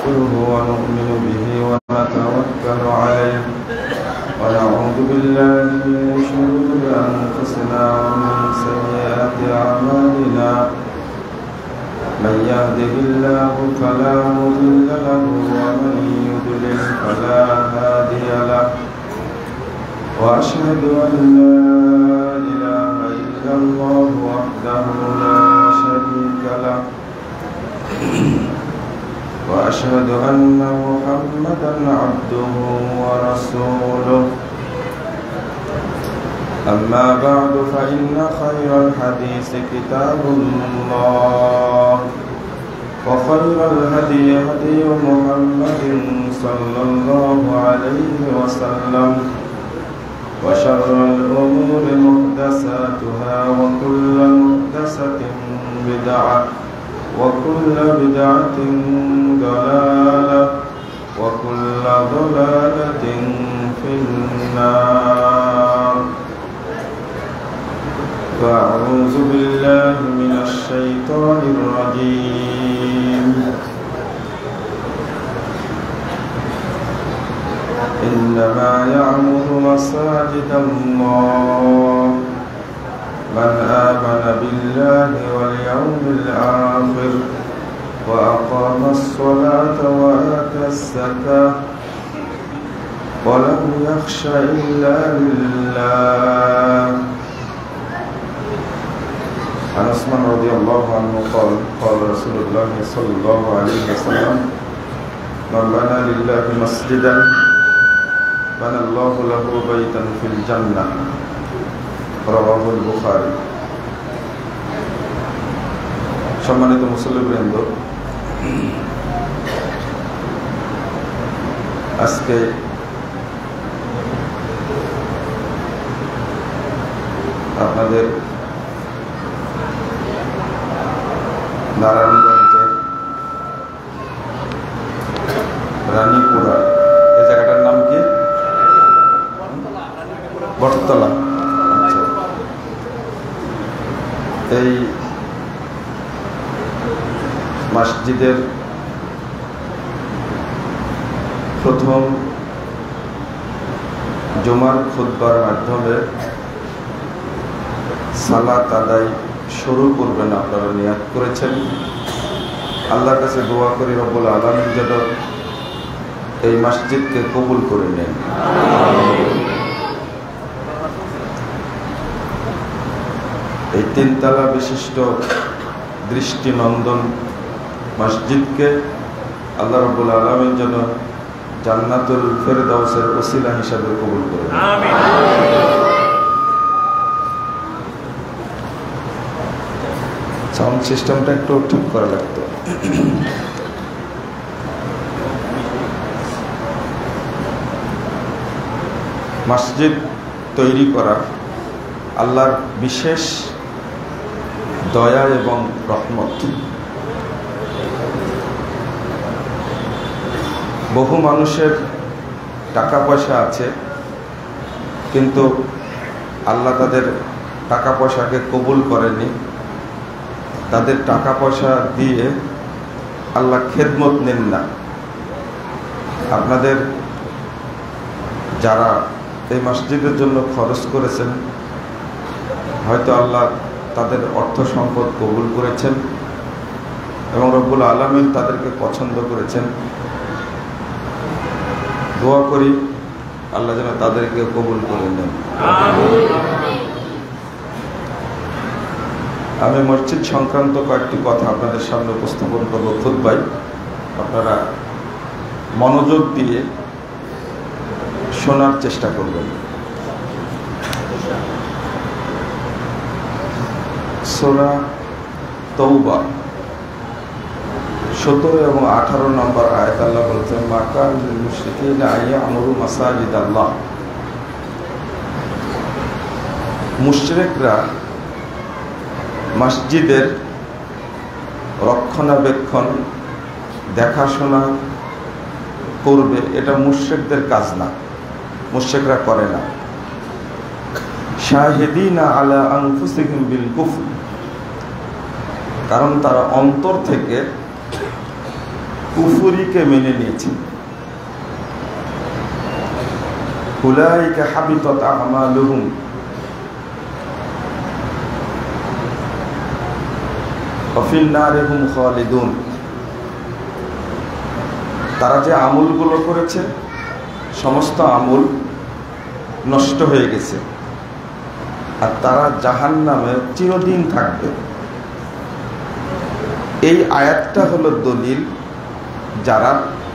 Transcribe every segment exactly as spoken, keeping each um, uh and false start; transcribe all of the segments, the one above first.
نستغفره ونؤمن به ونتوكل عليه ونعوذ بالله من شرور أنفسنا ومن سيئات أعمالنا من يهده الله فلا مضل له ومن يضلل فلا هادي له وأشهد أن لا إله إلا الله وحده لا شريك له وأشهد أن محمدا عبده ورسوله أما بعد فإن خير الحديث كتاب الله وخير الهدي هدي محمد صلى الله عليه وسلم وشر الأمور محدثاتها وكل محدثة بدعة وكل بدعة ضلالة وكل ضلالة في النار فأعوذ بالله من الشيطان الرجيم إنما يعمر مساجد الله من آمن بالله واليوم الآخر وأقام الصلاة وآتى الزكاة ولم يخش إلا لله. عن عثمان رضي الله عنه قال قال رسول الله صلى الله عليه وسلم من بنى لله مسجدا بنى الله له بيتا في الجنة রাওয়াহুল বুখারী। সম্মানিত মুসল্লিবৃন্দ, আজকে আপনাদের নারায়ণগঞ্জের রানীপুরা এই জায়গাটার নাম কি? বটতলা। এই মসজিদের প্রথম জুমার খুতবার মাধ্যমে সালাত আদায় শুরু করবেন আপনারা নিয়াত করেছেন। আল্লাহর কাছে দোয়া করি রব্বুল আলামিন যেন এই মসজিদকে কবুল করে নেন। এই তিনতলা বিশিষ্ট দৃষ্টিনন্দন মসজিদকে আল্লাহ রাব্বুল আলামিন যেন জান্নাতুল ফেরদাউসের ওসিলা হিসাবে কবুল করেন। আমিন। সাউন্ড সিস্টেমটা একটু ঠিক করা লাগতো। মসজিদ তৈরি করা আল্লাহর বিশেষ দয়া এবং রহমত। বহু মানুষের টাকা পয়সা আছে, কিন্তু আল্লাহ তাদের টাকা পয়সাকে কবুল করেননি। তাদের টাকা পয়সা দিয়ে আল্লাহ খেদমত নেন না। আপনাদের যারা এই মসজিদের জন্য খরচ করেছেন, হয়তো আল্লাহ তাদের অর্থ সম্পদ কবুল করেছেন এবং রব্বুল আলামিন তাদেরকে পছন্দ করেছেন। দোয়া করি আল্লাহ যেন তাদেরকে কবুল করে নেন। আমি মসজিদ সংক্রান্ত কয়েকটি কথা আপনাদের সামনে উপস্থাপন করব খুতবায়। আপনারা মনোযোগ দিয়ে শোনার চেষ্টা করবেন। সূরা তওবা সতেরো এবং আঠারো নম্বর আয়াত আল্লাহ বলছেন, মা কানা লিল মুশরিকিনা আইয়ামুরু মাসাজিদাল্লাহ। মুশরিকরা মসজিদের রক্ষণাবেক্ষণ দেখাশোনা করবে, এটা মুশরিকদের কাজ না, মুশরিকরা করে না। শাহিদিনা আলা আনফুসিহিম বিল কুফর, কারণ তারা অন্তর থেকে কুফরিকে মেনে নিয়েছে। উলাইকা হাবিতাত আমালুহুম ওয়া ফিন নারি হুম খালিদুন। তারা যে আমলগুলো করেছে সমস্ত আমল নষ্ট হয়ে গেছে, আর তারা জাহান্নামে চিরদিন থাকবে। এই আয়াতটা হলো দলিল যারা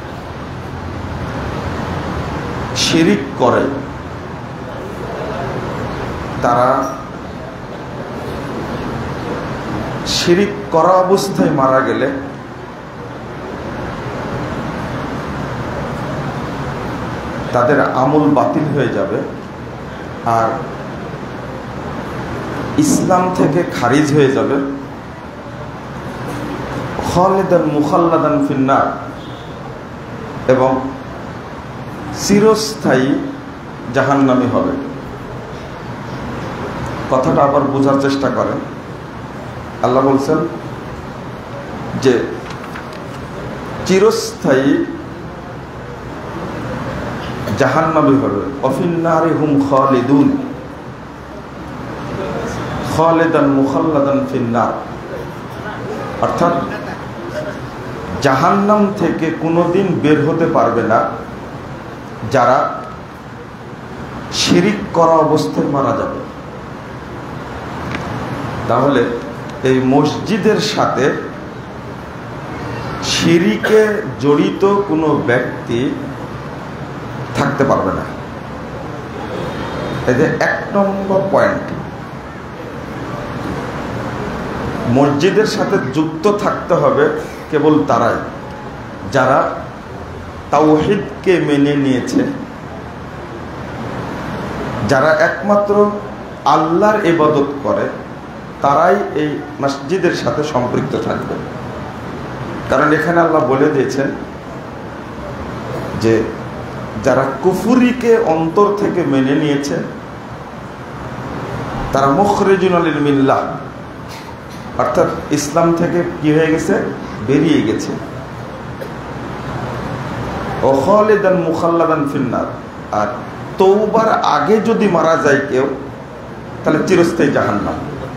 শিরিক করে তারা শিরিক করা অবস্থায় মারা গেলে তাদের আমল বাতিল হয়ে যাবে, আর ইসলাম থেকে খারিজ হয়ে যাবে। খালিদান মুখাল্লাদান ফিন্নার, এবং চিরস্থায়ী জাহান্নামী হবে। কথাটা আবার বোঝার চেষ্টা করেন। আল্লাহ বলছেন যে চিরস্থায়ী জাহান্নামী হবে। অফিন্নারি হুম খালিদুন, খালিদান মুখাল্লাদান ফিন্নার, অর্থাৎ জাহান্নাম থেকে কোনোদিন বের হতে পারবে না যারা শিরিক করা অবস্থায় মারা যাবে। তাহলে এই মসজিদের সাথে শিরিকে জড়িত কোনো ব্যক্তি থাকতে পারবে না। এই যে এক নম্বর পয়েন্ট, মসজিদের সাথে যুক্ত থাকতে হবে কেবল তারাই যারা তাওহীদকে মেনে নিয়েছে, যারা একমাত্র আল্লাহর ইবাদত করে, তারাই এই মসজিদের সাথে সম্পৃক্ত থাকবে। কারণ এখানে আল্লাহ বলে দিয়েছেন যে যারা কুফরিকে অন্তর থেকে মেনে নিয়েছে তারা মুখরিজুন লিল মিল্লাহ, অর্থাৎ ইসলাম থেকে কি হয়ে গেছে, বেরিয়ে গেছে। ও খালিদান মুখাল্লাদান ফিন্নার, আর তওবার আগে যদি মারা যায় কেউ তাহলে চিরস্থায়ী জাহান্নাম।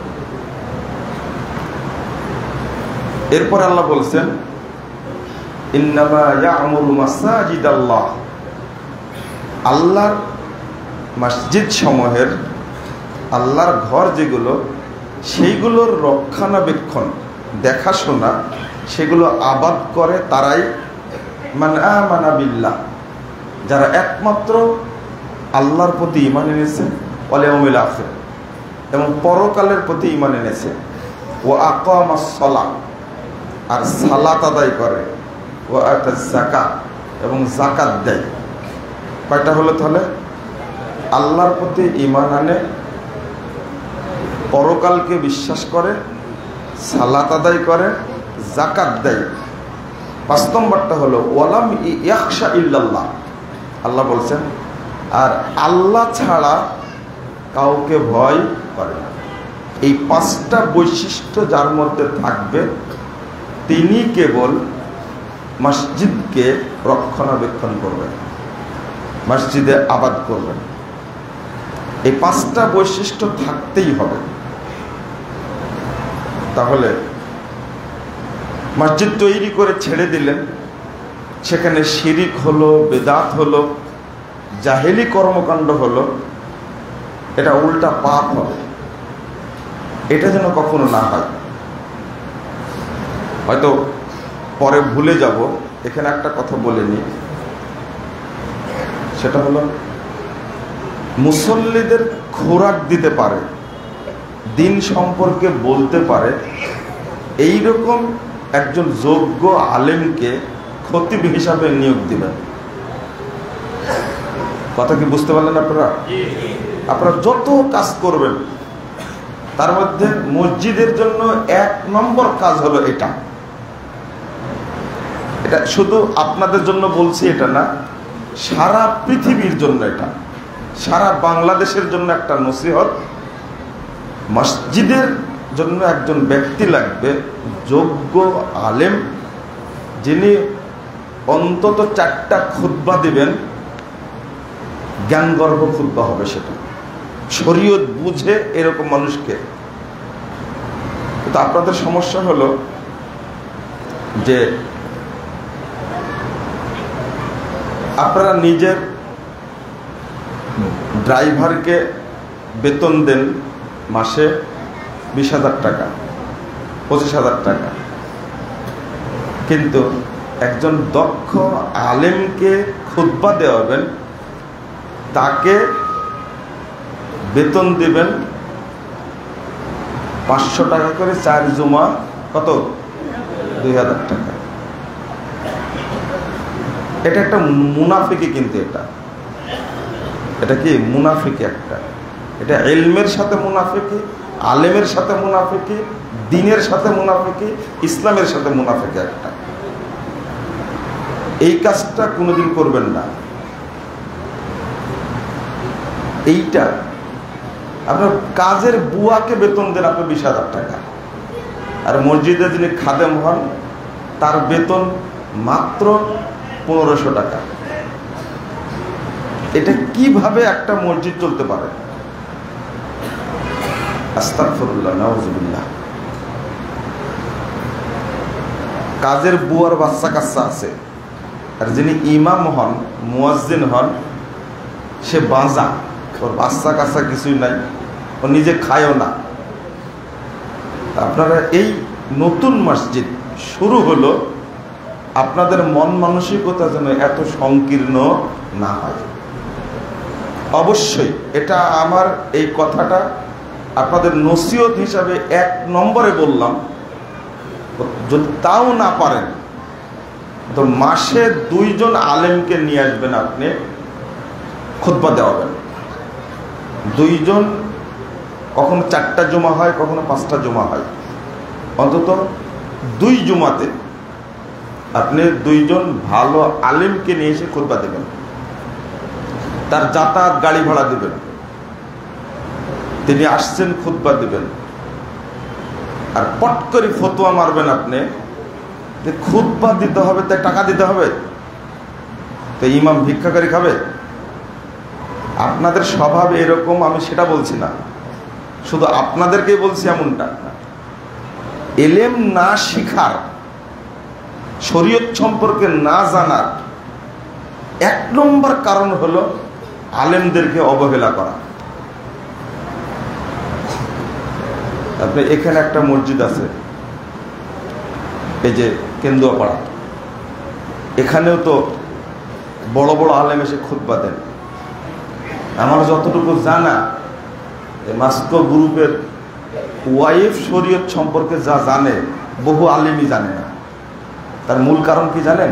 এরপর আল্লাহ বলছেন ইন্নামা ইয়া'মুরু মাসাজিদাল্লাহ, আল্লাহর মসজিদ সমূহের, আল্লাহর ঘর যেগুলো, সেইগুলোর রক্ষণাবেক্ষণ দেখাশোনা সেগুলো আবাদ করে তারাই মান আমানা বিল্লাহ, যারা একমাত্র আল্লাহর প্রতি ঈমান এনেছে, ওয়াল ইয়াউমিল আখির, এবং পরকালের প্রতি ঈমান এনেছে। ওয়া আকামাস সালাহ, আর সালাত আদায় করে। ওয়া আতাজ যাকাত, এবং যাকাত দেয়। কয়টা হলো তাহলে? আল্লাহর প্রতি ঈমান আনে, পরকালকে বিশ্বাস করে, সালাত আদায় করে, যাকাত দেয়। পাঁচ নম্বরটা হলো ওয়ালাম ইয়াখশা ইল্লাল্লাহ, আল্লাহ বলছেন আর আল্লাহ ছাড়া কাউকে ভয় করে না। এই পাঁচটা বৈশিষ্ট্য যার মধ্যে থাকবে তিনি কেবল মসজিদকে রক্ষণাবেক্ষণ করবেন, মসজিদে আবাদ করবেন। এই পাঁচটা বৈশিষ্ট্য থাকতেই হবে। তাহলে মসজিদ তৈরি করে ছেড়ে দিলেন, সেখানে শিরিক হলো, বেদাত হলো, জাহেলি কর্মকাণ্ড হলো, এটা উল্টা পাপ হবে। এটা যেন কখনো না হয়। হয়তো পরে ভুলে যাব, এখানে একটা কথা বলে নি, সেটা হলো মুসল্লিদের খোরাক দিতে পারে, দিন সম্পর্কে বলতে পারে, এই রকম একজন যোগ্য আলেমকে খতিব হিসাবে নিয়োগ দিবেন। কথা কি বুঝতে পারলেন আপনারা? আপনারা যত কাজ করবেন তার মধ্যে মসজিদের জন্য এক নম্বর কাজ হলো এটা। এটা শুধু আপনাদের জন্য বলছি এটা না, সারা পৃথিবীর জন্য, এটা সারা বাংলাদেশের জন্য একটা নসিহত। মসজিদের জন্য একজন ব্যক্তি লাগবে, যোগ্য আলেম, যিনি অন্তত চারটা খুতবা দিবেন, জ্ঞানগর্ভ খুতবা হবে, সেটা শরীয়ত বুঝে এরকম মানুষকে। তো আপনাদের সমস্যা হলো যে আপনারা নিজের ড্রাইভারকে বেতন দেন মাসে বিশ হাজার টাকা, পঁচিশ হাজার টাকা, কিন্তু একজন দক্ষ আলেমকে খুতবা দেওয়াবেন, তাকে বেতন দিবেন পাঁচশো টাকা করে, চার জুমা কত, দুই হাজার টাকা। এটা একটা মুনাফিকি, কিন্তু এটা এটা কি মুনাফিকি একটা, এটা ইলমের সাথে মুনাফিকি, আলেমের সাথে মুনাফিকি, দ্বীনের সাথে মুনাফিকি, ইসলামের সাথে মুনাফিকি একটা। এই কাজটা কোনোদিন করবেন না। এইটা আপনার কাজের বুয়াকে বেতন দেন আপনি বিশ হাজার টাকা, আর মসজিদে যিনি খাদেম হন তার বেতন মাত্র পনেরোশো টাকা। এটা কিভাবে একটা মসজিদ চলতে পারে? আস্তাগফিরুল্লাহ, নাউযুবিল্লাহ। কাজের বুয়ার বাচ্চা কাচ্চা আছে, আর যিনি ইমাম হন, মুয়াজ্জিন হন, সে বাঁজা, ওর বাচ্চা কাচ্চা কিছুই নাই, ও নিজে খায়ও না। আপনারা এই নতুন মসজিদ শুরু হলো, আপনাদের মন মানসিকতা যেন এত সংকীর্ণ না হয়। অবশ্যই এটা আমার এই কথাটা আপনাদের নসিহত হিসাবে এক নম্বরে বললাম। যদি তাও না পারেন তো মাসে দুইজন আলেমকে নিয়ে আসবেন, আপনি খুতবা দেওয়াবেন। দুইজন, কখনো চারটা জমা হয়, কখনো পাঁচটা জমা হয়, অন্তত দুই জুমাতে আপনি দুইজন ভালো আলেমকে নিয়ে এসে খুতবা দেবেন। তার যাতায়াত গাড়ি ভাড়া দিবেন, তিনি আসছেন খুতবা দিবেন। আর পট করে ফতোয়া মারবেন আপনি যে খুতবা দিতে হবে, তাই টাকা দিতে হবে, তো ইমাম ভিক্ষাকারী খাবে? আপনাদের স্বভাব এরকম, আমি সেটা বলছি না, শুধু আপনাদেরকেই বলছি এমনটা। এলেম না শিখার, শরীয়ত সম্পর্কে না জানার এক নম্বর কারণ হলো আলেমদেরকে অবহেলা করা। আপনি এখানে একটা মসজিদ আছে, এই যে কেন্দুয়াপাড়া, এখানেও তো বড় বড় আলেম এসে খুতবা দেন। আমার যতটুকু জানা, মাস্কো গ্রুপের ওয়াইফ শরীয়ত সম্পর্কে যা জানে, বহু আলেমই জানে না। তার মূল কারণ কি জানেন?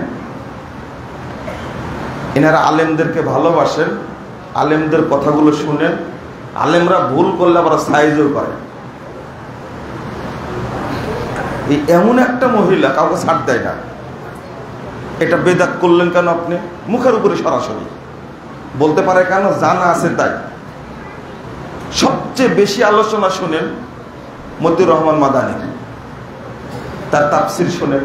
এনারা আলেমদেরকে ভালোবাসেন, আলেমদের কথাগুলো শুনেন, আলেমরা ভুল করলে আবার সাইজও করে। এই এমন একটা মহিলা কাউকে ছাড় দেয় না। এটা বেদাত করলেন কেন আপনি? মুখের উপরে সরাসরি বলতে পারে কেন? জানা আছে তাই। সবচেয়ে বেশি আলোচনা শুনেন মতিউর রহমান মাদানী, তার তাফসির শোনেন,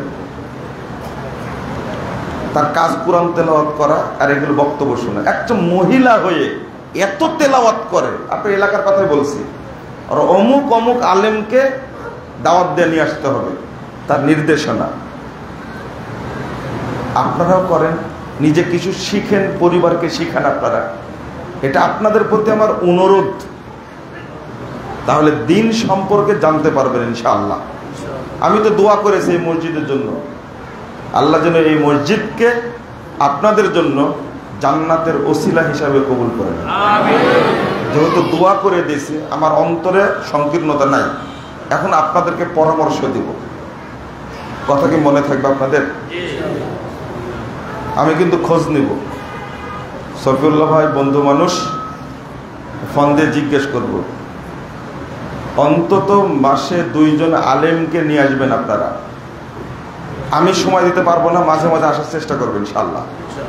তার কাজ কুরআন তেলাওয়াত করা, আর এগুলো বক্তব্য শোনেন। একটা মহিলা হয়ে এত তেলাওয়াত করে, আপনার এলাকার কথাই বলছি, আর অমুক অমুক আলেমকে দাওয়াত দিয়ে নিয়ে আসতে হবে, তার নির্দেশনা। আপনারাও করেন, নিজে কিছু শিখেন, পরিবারকে শিখান আপনারা। এটা আপনাদের প্রতি আমার অনুরোধ। তাহলে দিন সম্পর্কে জানতে পারবেন ইনশাআল্লাহ। আমি তো দোয়া করেছি এই মসজিদের জন্য, আল্লাহ যেন এই মসজিদকে আপনাদের জন্য জান্নাতের ওসিলা হিসাবে কবুল করেন। যেহেতু দোয়া করে দিয়েছি, আমার অন্তরে সংকীর্ণতা নাই। এখন আপনাদেরকে পরামর্শ দিব, কথা কি মনে থাকবে আপনাদের? আমি কিন্তু খোঁজ নিব। সফিউল্লাহ ভাই বন্ধু মানুষ, ফোন দিয়ে জিজ্ঞেস করব, অন্তত মাসে দুইজন আলেমকে নিয়ে আসবেন আপনারা। আমি সময় দিতে পারবো না, মাঝে মাঝে আসার চেষ্টা করবেন ইনশাআল্লাহ।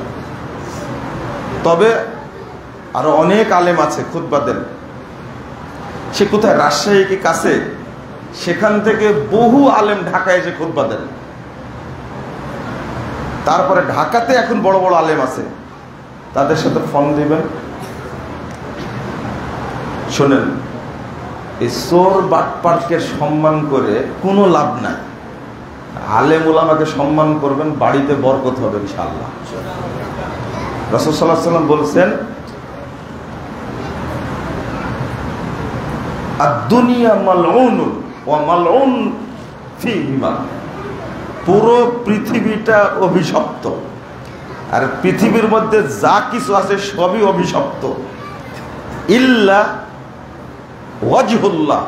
তবে আরো অনেক আলেম আছে খুতবা দেন। সে কোথায়? রাজশাহী কি কাছে? সেখান থেকে বহু আলেম ঢাকায় এসে খুতবা দেন। তারপরে ঢাকাতে এখন বড় বড় আলেম আছে, তাদের সাথে ফোন দিবেন। শোনেন, এই চোর বাটপারকে সম্মান করে কোনো লাভ নাই। আলেম ওলামাকে সম্মান করবেন, বাড়িতে বরকত হবে ইনশাআল্লাহ। রাসূল সাল্লাল্লাহু আলাইহি ওয়াসাল্লাম বলছেন, আদ-দুনিয়া মালউন ওয়া মালউন ফীহিমা, পুরো পৃথিবীটা অভিশপ্ত, আর পৃথিবীর মধ্যে যা কিছু আছে সবই অভিশপ্ত, ইল্লা ওয়াজহুল্লাহ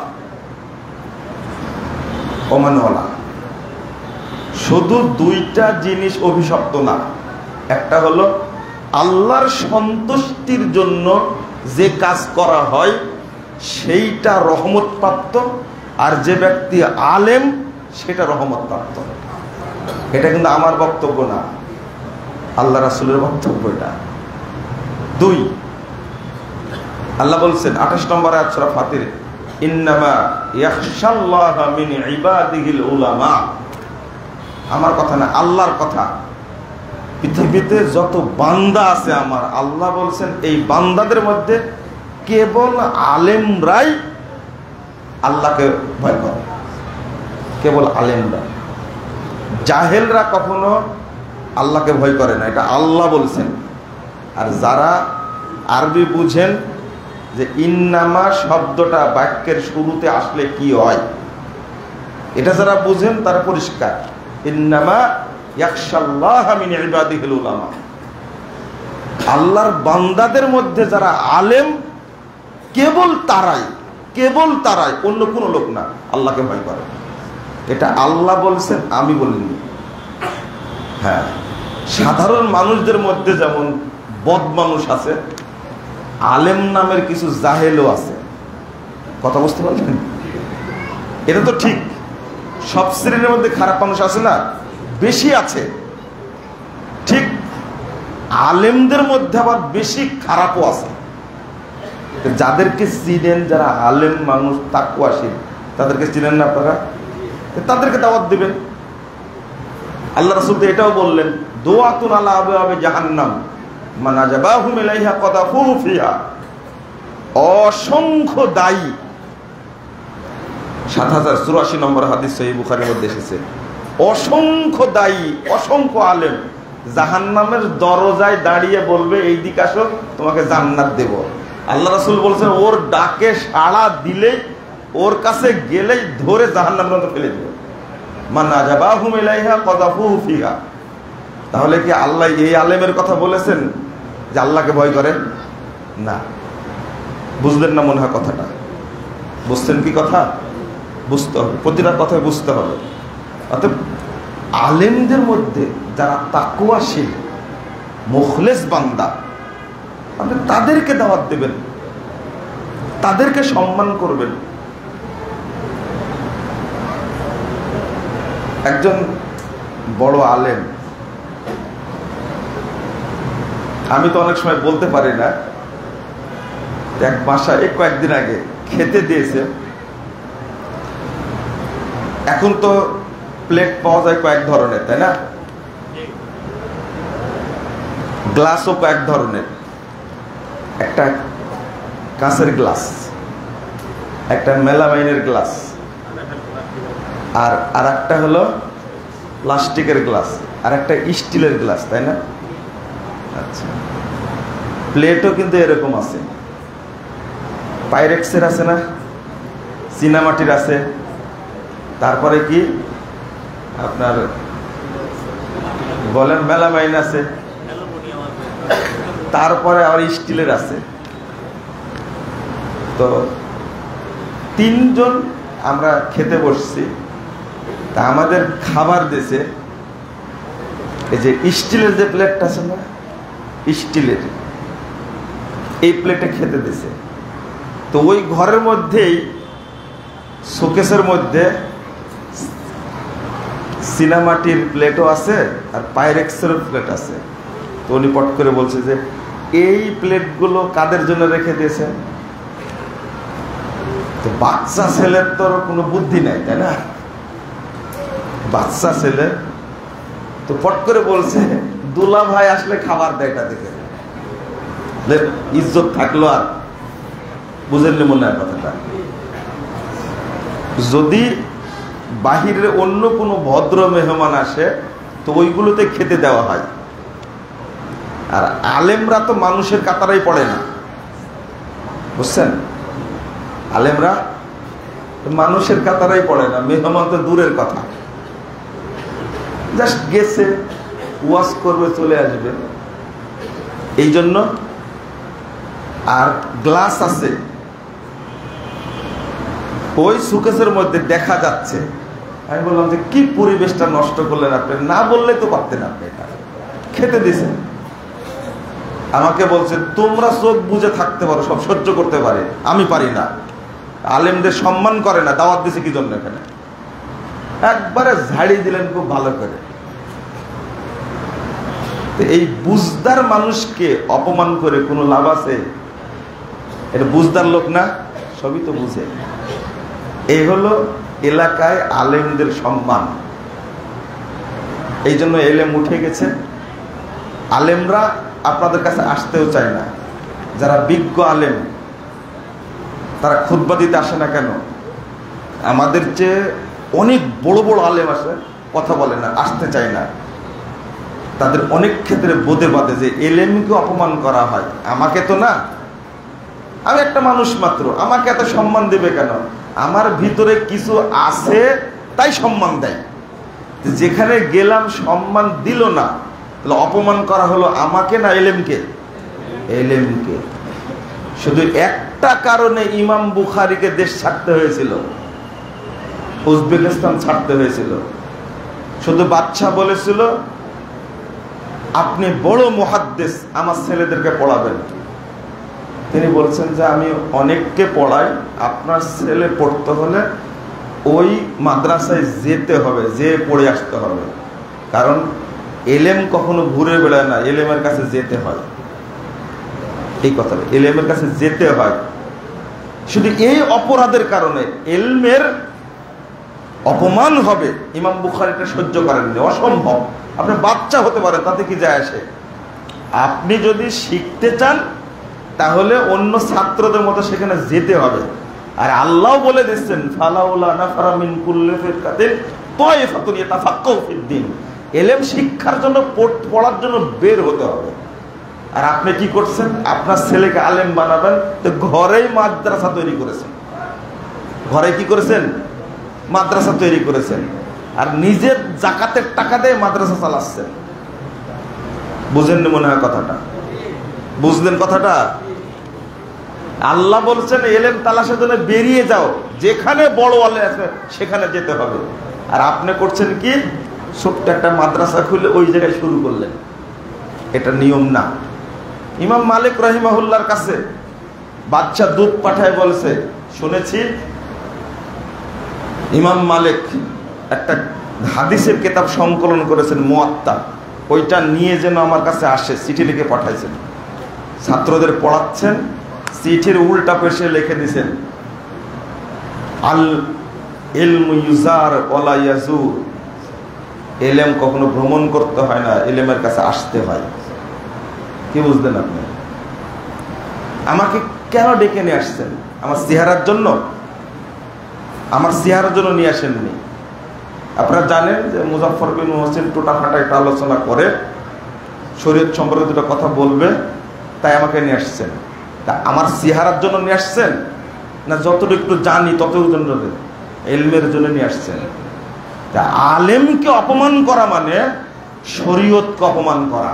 ওয়া মান ওয়ালা। শুধু দুইটা জিনিস অভিশপ্ত না, একটা হলো আল্লাহর সন্তুষ্টির জন্য যে কাজ করা হয় সেইটা রহমত প্রাপ্ত, আর যে ব্যক্তি আলেম সেটা রহমত প্রাপ্ত। এটা কিন্তু আমার বক্তব্য না, আল্লাহ রাসূলের বক্তব্য এটা। দুই, আল্লাহ বলছেন আঠাশ নম্বর আয়াত সূরা ফাতির, ইন্নামা ইয়াখশাল্লাহা মিন ইবাদিহিল উলামা। আমার কথা না, আল্লাহর কথা। পৃথিবীতে যত বান্দা আছে আমার, আল্লাহ বলছেন এই বান্দাদের মধ্যে কেবল আলেমরাই আল্লাহকে ভয় করে, কেবল আলেমরা। জাহেলরা কখনো আল্লাহকে ভয় করে না, এটা আল্লাহ বলছেন। আর যারা আরবি বুঝেন যে ইন্নামা শব্দটা বাক্যের শুরুতে আসলে কি হয়, এটা যারা বুঝেন তারা পরিষ্কার। ইন্নামা ইয়াখশাল্লাহা মিন ইবাদিহিল উলামা, আল্লাহর বান্দাদের মধ্যে যারা আলেম কেবল তারাই, কেবল তারাই, অন্য কোনো লোক না আল্লাহকে ভয় করে। এটা আল্লাহ বলছেন, আমি বলিনি। হ্যাঁ, সাধারণ মানুষদের মধ্যে যেমন বদ মানুষ আছে, আলেম নামের কিছু জাহেলও আছে। কথা বুঝতে পারলেন? এটা তো ঠিক, সব শ্রেণীর মধ্যে খারাপ মানুষ আছে না, বেশি আছে। ঠিক আলেমদের মধ্যে আবার বেশি খারাপও আছে। যাদেরকে চিনেন, যারা আলেম মানুষ তাকওয়াশীল, তাদেরকে চিনেন না আপনারা, তাদেরকে দাওয়াত দিবেন। আল্লাহ রাসূল তো এটাও বললেন, দুআতুন আলা আবওয়াবি জাহান্নাম মান আজাবাহুম ইলাইহা কাদাফু ফিহা। অসংখ্য দায়ী, সাত হাজার চুরাশি নম্বর হাদিস সহিহ বুখারীর মধ্যে এসেছে, অসংখ্য দায়ী, অসংখ্য আলেম জাহান্নামের দরজায় দাঁড়িয়ে বলবে এই দিক আসো, তোমাকে জান্নাত দেব। আল্লাহ রাসূল বলছেন, ওর ডাকে সাড়া দিলে, ওর কাছে গেলেই ধরে জাহান্নামের মধ্যে ফেলে দেবে। মান আজাবাহুম ইলাইহা কাদাফু ফিহা। তাহলে কি আল্লাহ এই আলেমের কথা বলেছেন যে আল্লাহকে ভয় করেন? না। বুঝলেন না মনে হয় কথাটা? বুঝছেন কি কথা? বুঝতে হবে, প্রতিটা কথায় বুঝতে হবে। অর্থাৎ আলেমদের মধ্যে যারা তাকওয়াশীল মুখলেস বান্দা, আপনি তাদেরকে দাওয়াত দেবেন, তাদেরকে সম্মান করবেন। একজন বড় আলেম, আমি তো অনেক সময় বলতে পারি না, এক বাসায় কয়েকদিন আগে খেতে দিয়েছে। এখন তো প্লেট পাওয়া যায় কয়েক ধরনের, তাই না? গ্লাসও কয়েক ধরনের, একটা কাঁচের গ্লাস, একটা মেলামাইনের গ্লাস, আর আর একটা হলো প্লাস্টিকের গ্লাস, আর একটা স্টিলের গ্লাস, তাই না? আচ্ছা, প্লেটও কিন্তু এরকম আছে, পাইরেক্সের আছে না, চীনামাটির আছে, তারপরে কি আপনার বলেন মেলামাইন আছে, তারপরে আবার স্টিলের আছে। তো তিনজন আমরা খেতে বসছি, তা আমাদের খাবার দিয়েছে এই যে স্টিলের যে প্লেটটা আছে না, স্টিলের এই প্লেটে খেতে দিয়েছে। তো ওই ঘরের মধ্যেই শোকেসের মধ্যে চীনামাটির প্লেটও আছে আর পাইরেক্সের প্লেট আছে। তো উনি পট করে বলছে যে এই প্লেটগুলো কাদের জন্য রেখে দিয়েছে? তো বাচ্চা ছেলের তো কোনো বুদ্ধি নাই, তাই না? বাচ্চা ছেলে তো ফট করে বলছে দুলা ভাই আসলে খাবার দেয়, এটা দেখে ইজ্জত থাকলো। আর বুঝেননি মনে হয় কথাটা? যদি বাহিরের অন্য কোনো ভদ্র মেহমান আসে তো ওইগুলোতে খেতে দেওয়া হয়। আর আলেমরা তো মানুষের কাতারাই পড়ে না, বুঝছেন? আলেমরা মানুষের কাতারাই পড়ে না, মেহমান তো দূরের কথা। জাস্ট গেছে, ওয়াজ করবে, চলে আসবে, এই জন্য। আর গ্লাস আছে ওই সুকেসের মধ্যে দেখা যাচ্ছে। আমি বললাম যে কি পরিবেশটা নষ্ট করলেন আপনি, না বললে তো পারতেন আপনি, এটা খেতে দিয়েছেন। আমাকে বলছে তোমরা চোখ বুঝে থাকতে পারো, সব সহ্য করতে পারে, আমি পারি না। আলেমদের সম্মান করে না, দাওয়াত দিছে কি জন্য এখানে? একবারে ঝাড়ি দিলেন খুব ভালো করে। এই বুঝদার মানুষকে অপমান করে কোনো লাভ আছে? এটা বুঝদার লোক না, সবই তো বুঝে। এই হলো এলাকায় আলেমদের সম্মান। এই জন্য এলেম উঠে গেছে। আলেমরা আপনাদের কাছে আসতেও চায় না। যারা বিজ্ঞ আলেম তারা খুতবা দিতে আসে না কেন? আমাদের চেয়ে অনেক বড় বড় আলেম আসে, কথা বলে না, আসতে চায় না। তাদের অনেক ক্ষেত্রে বোধে বাদে যে এলেমকে অপমান করা হয়, আমাকে তো না, আমি একটা মানুষ মাত্র, আমাকে এত সম্মান দেবে কেন? আমার ভিতরে কিছু আছে তাই সম্মান দেয়। যেখানে গেলাম সম্মান দিল না, তাহলে অপমান করা হলো আমাকে না এলেমকে? এলেমকে। শুধু একটা কারণে ইমাম বুখারীকে দেশ ছাড়তে হয়েছিল, উজবেকিস্তান ছাড়তে হয়েছিল। শুধু বাদশা বলেছিল আপনি বড় মুহাদ্দিস, আমার ছেলেদেরকে পড়াবেন। তিনি বলছেন যে আমি অনেককে পড়াই, আপনার ছেলে পড়তে হলে ওই মাদ্রাসায় যেতে হবে, যে পড়ে আসতে হবে। কারণ এলেম কখনো ঘুরে বেড়ায় না, এলেমের কাছে যেতে হয়। এই কথা, এলেমের কাছে যেতে হয়। শুধু এই অপরাধের কারণে এলমের অপমান হবে, ইমাম বুখারীটা সহ্য করেননি, অসম্ভব। আপনি বাচ্চা হতে পারেন, তাতে কি যায় আসে? আপনি যদি শিখতে চান তাহলে অন্য ছাত্রদের মতো সেখানে যেতে হবে। আর আল্লাহ বলে দিচ্ছেন ফালাউলা নাফারা মিন কুল্লি ফিরকাতিন তায়ফাতুন ইয়াতাফাক্কাহু ফিদ্দীন, এলেম শিক্ষার জন্য, পড়ার জন্য বের হতে হবে। আর আপনি কি করছেন? আপনার ছেলেকে আলেম বানাবেন, তো ঘরেই মাদ্রাসা তৈরি করেছেন। ঘরে কি করেছেন? মাদ্রাসা তৈরি করেছেন। আর নিজের জাকাতের টাকা দিয়ে মাদ্রাসা চালাচ্ছেন। বুঝেন মনে হয় কথাটা? বুঝলেন কথাটা? আল্লাহ বলছেন এলেম তালাশের জন্য বেরিয়ে যাও, যেখানে বড় আলেম আছে সেখানে যেতে হবে। আর আপনি করছেন কি? ছোট্ট একটা মাদ্রাসা খুলে ওই জায়গায় শুরু করলেন। এটা নিয়ম না। ইমাম মালিক রাহিমাহুল্লাহর কাছে বাদশা দুধ পাঠায় বলছে, শুনেছি ইমাম মালিক একটা হাদিসের কিতাব সংকলন করেছেন মুয়াত্তা, ওইটা নিয়ে যেন আমার কাছে আসে, চিঠি লিখে পাঠাইছেন। ছাত্রদের পড়াচ্ছেন, চিঠির উল্টা পেশে লিখে দিয়েছেন আল ইলমু ইউজার ওয়ালা ইয়াজুর, এলেম কখনো ভ্রমণ করতে হয় না, এলেমের কাছে আসতে হয়। কি বুঝলেন আপনি? আমাকে কেন ডেকে নিয়ে আসছেন? আমার চেহারার জন্য? আমার চেহারার জন্য নিয়ে আসেননি। আপনারা জানেন যে মুজাফফর বিন মুহসিন টোটা ফাটা একটা আলোচনা করে শরীয়ত সম্পর্কে দুটো কথা বলবে, তাই আমাকে নিয়ে আসছেন। তা আমার চেহারার জন্য নিয়ে আসছেন না যতটুকু একটু জানি ততটুকু জন্য, এলমের জন্য নিয়ে আসছেন? তা আলেমকে অপমান করা মানে শরীয়তকে অপমান করা।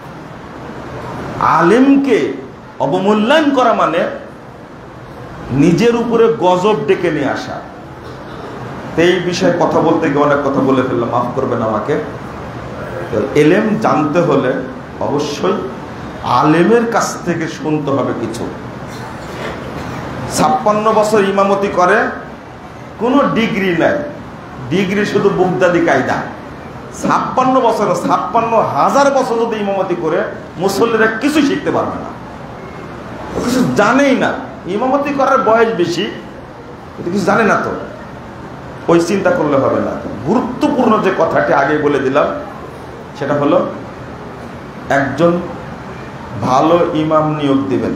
আলেমকে অবমূল্যায়ন করা মানে নিজের উপরে গজব ডেকে নিয়ে আসা। এই বিষয়ে কথা বলতে গিয়ে অনেক কথা বলে ফেললাম, মাফ করবেন আমাকে। এলেম জানতে হলে অবশ্যই আলেমের কাছ থেকে শুনতে হবে কিছু। ছাপ্পান্ন বছর ইমামতি করে, কোনো ডিগ্রি নাই, ডিগ্রি শুধু বুগদাদি কায়দা। ছাপ্পান্ন বছর, ছাপ্পান্ন হাজার বছর যদি ইমামতি করে মুসল্লিরা কিছু শিখতে পারবে না, কিছু জানেই না। ইমামতি করার বয়স বেশি, কিন্তু কিছু জানে না, তো ওই চিন্তা করলে হবে না। গুরুত্বপূর্ণ যে কথাটি আগে বলে দিলাম, সেটা হলো একজন ভালো ইমাম নিয়োগ দিবেন,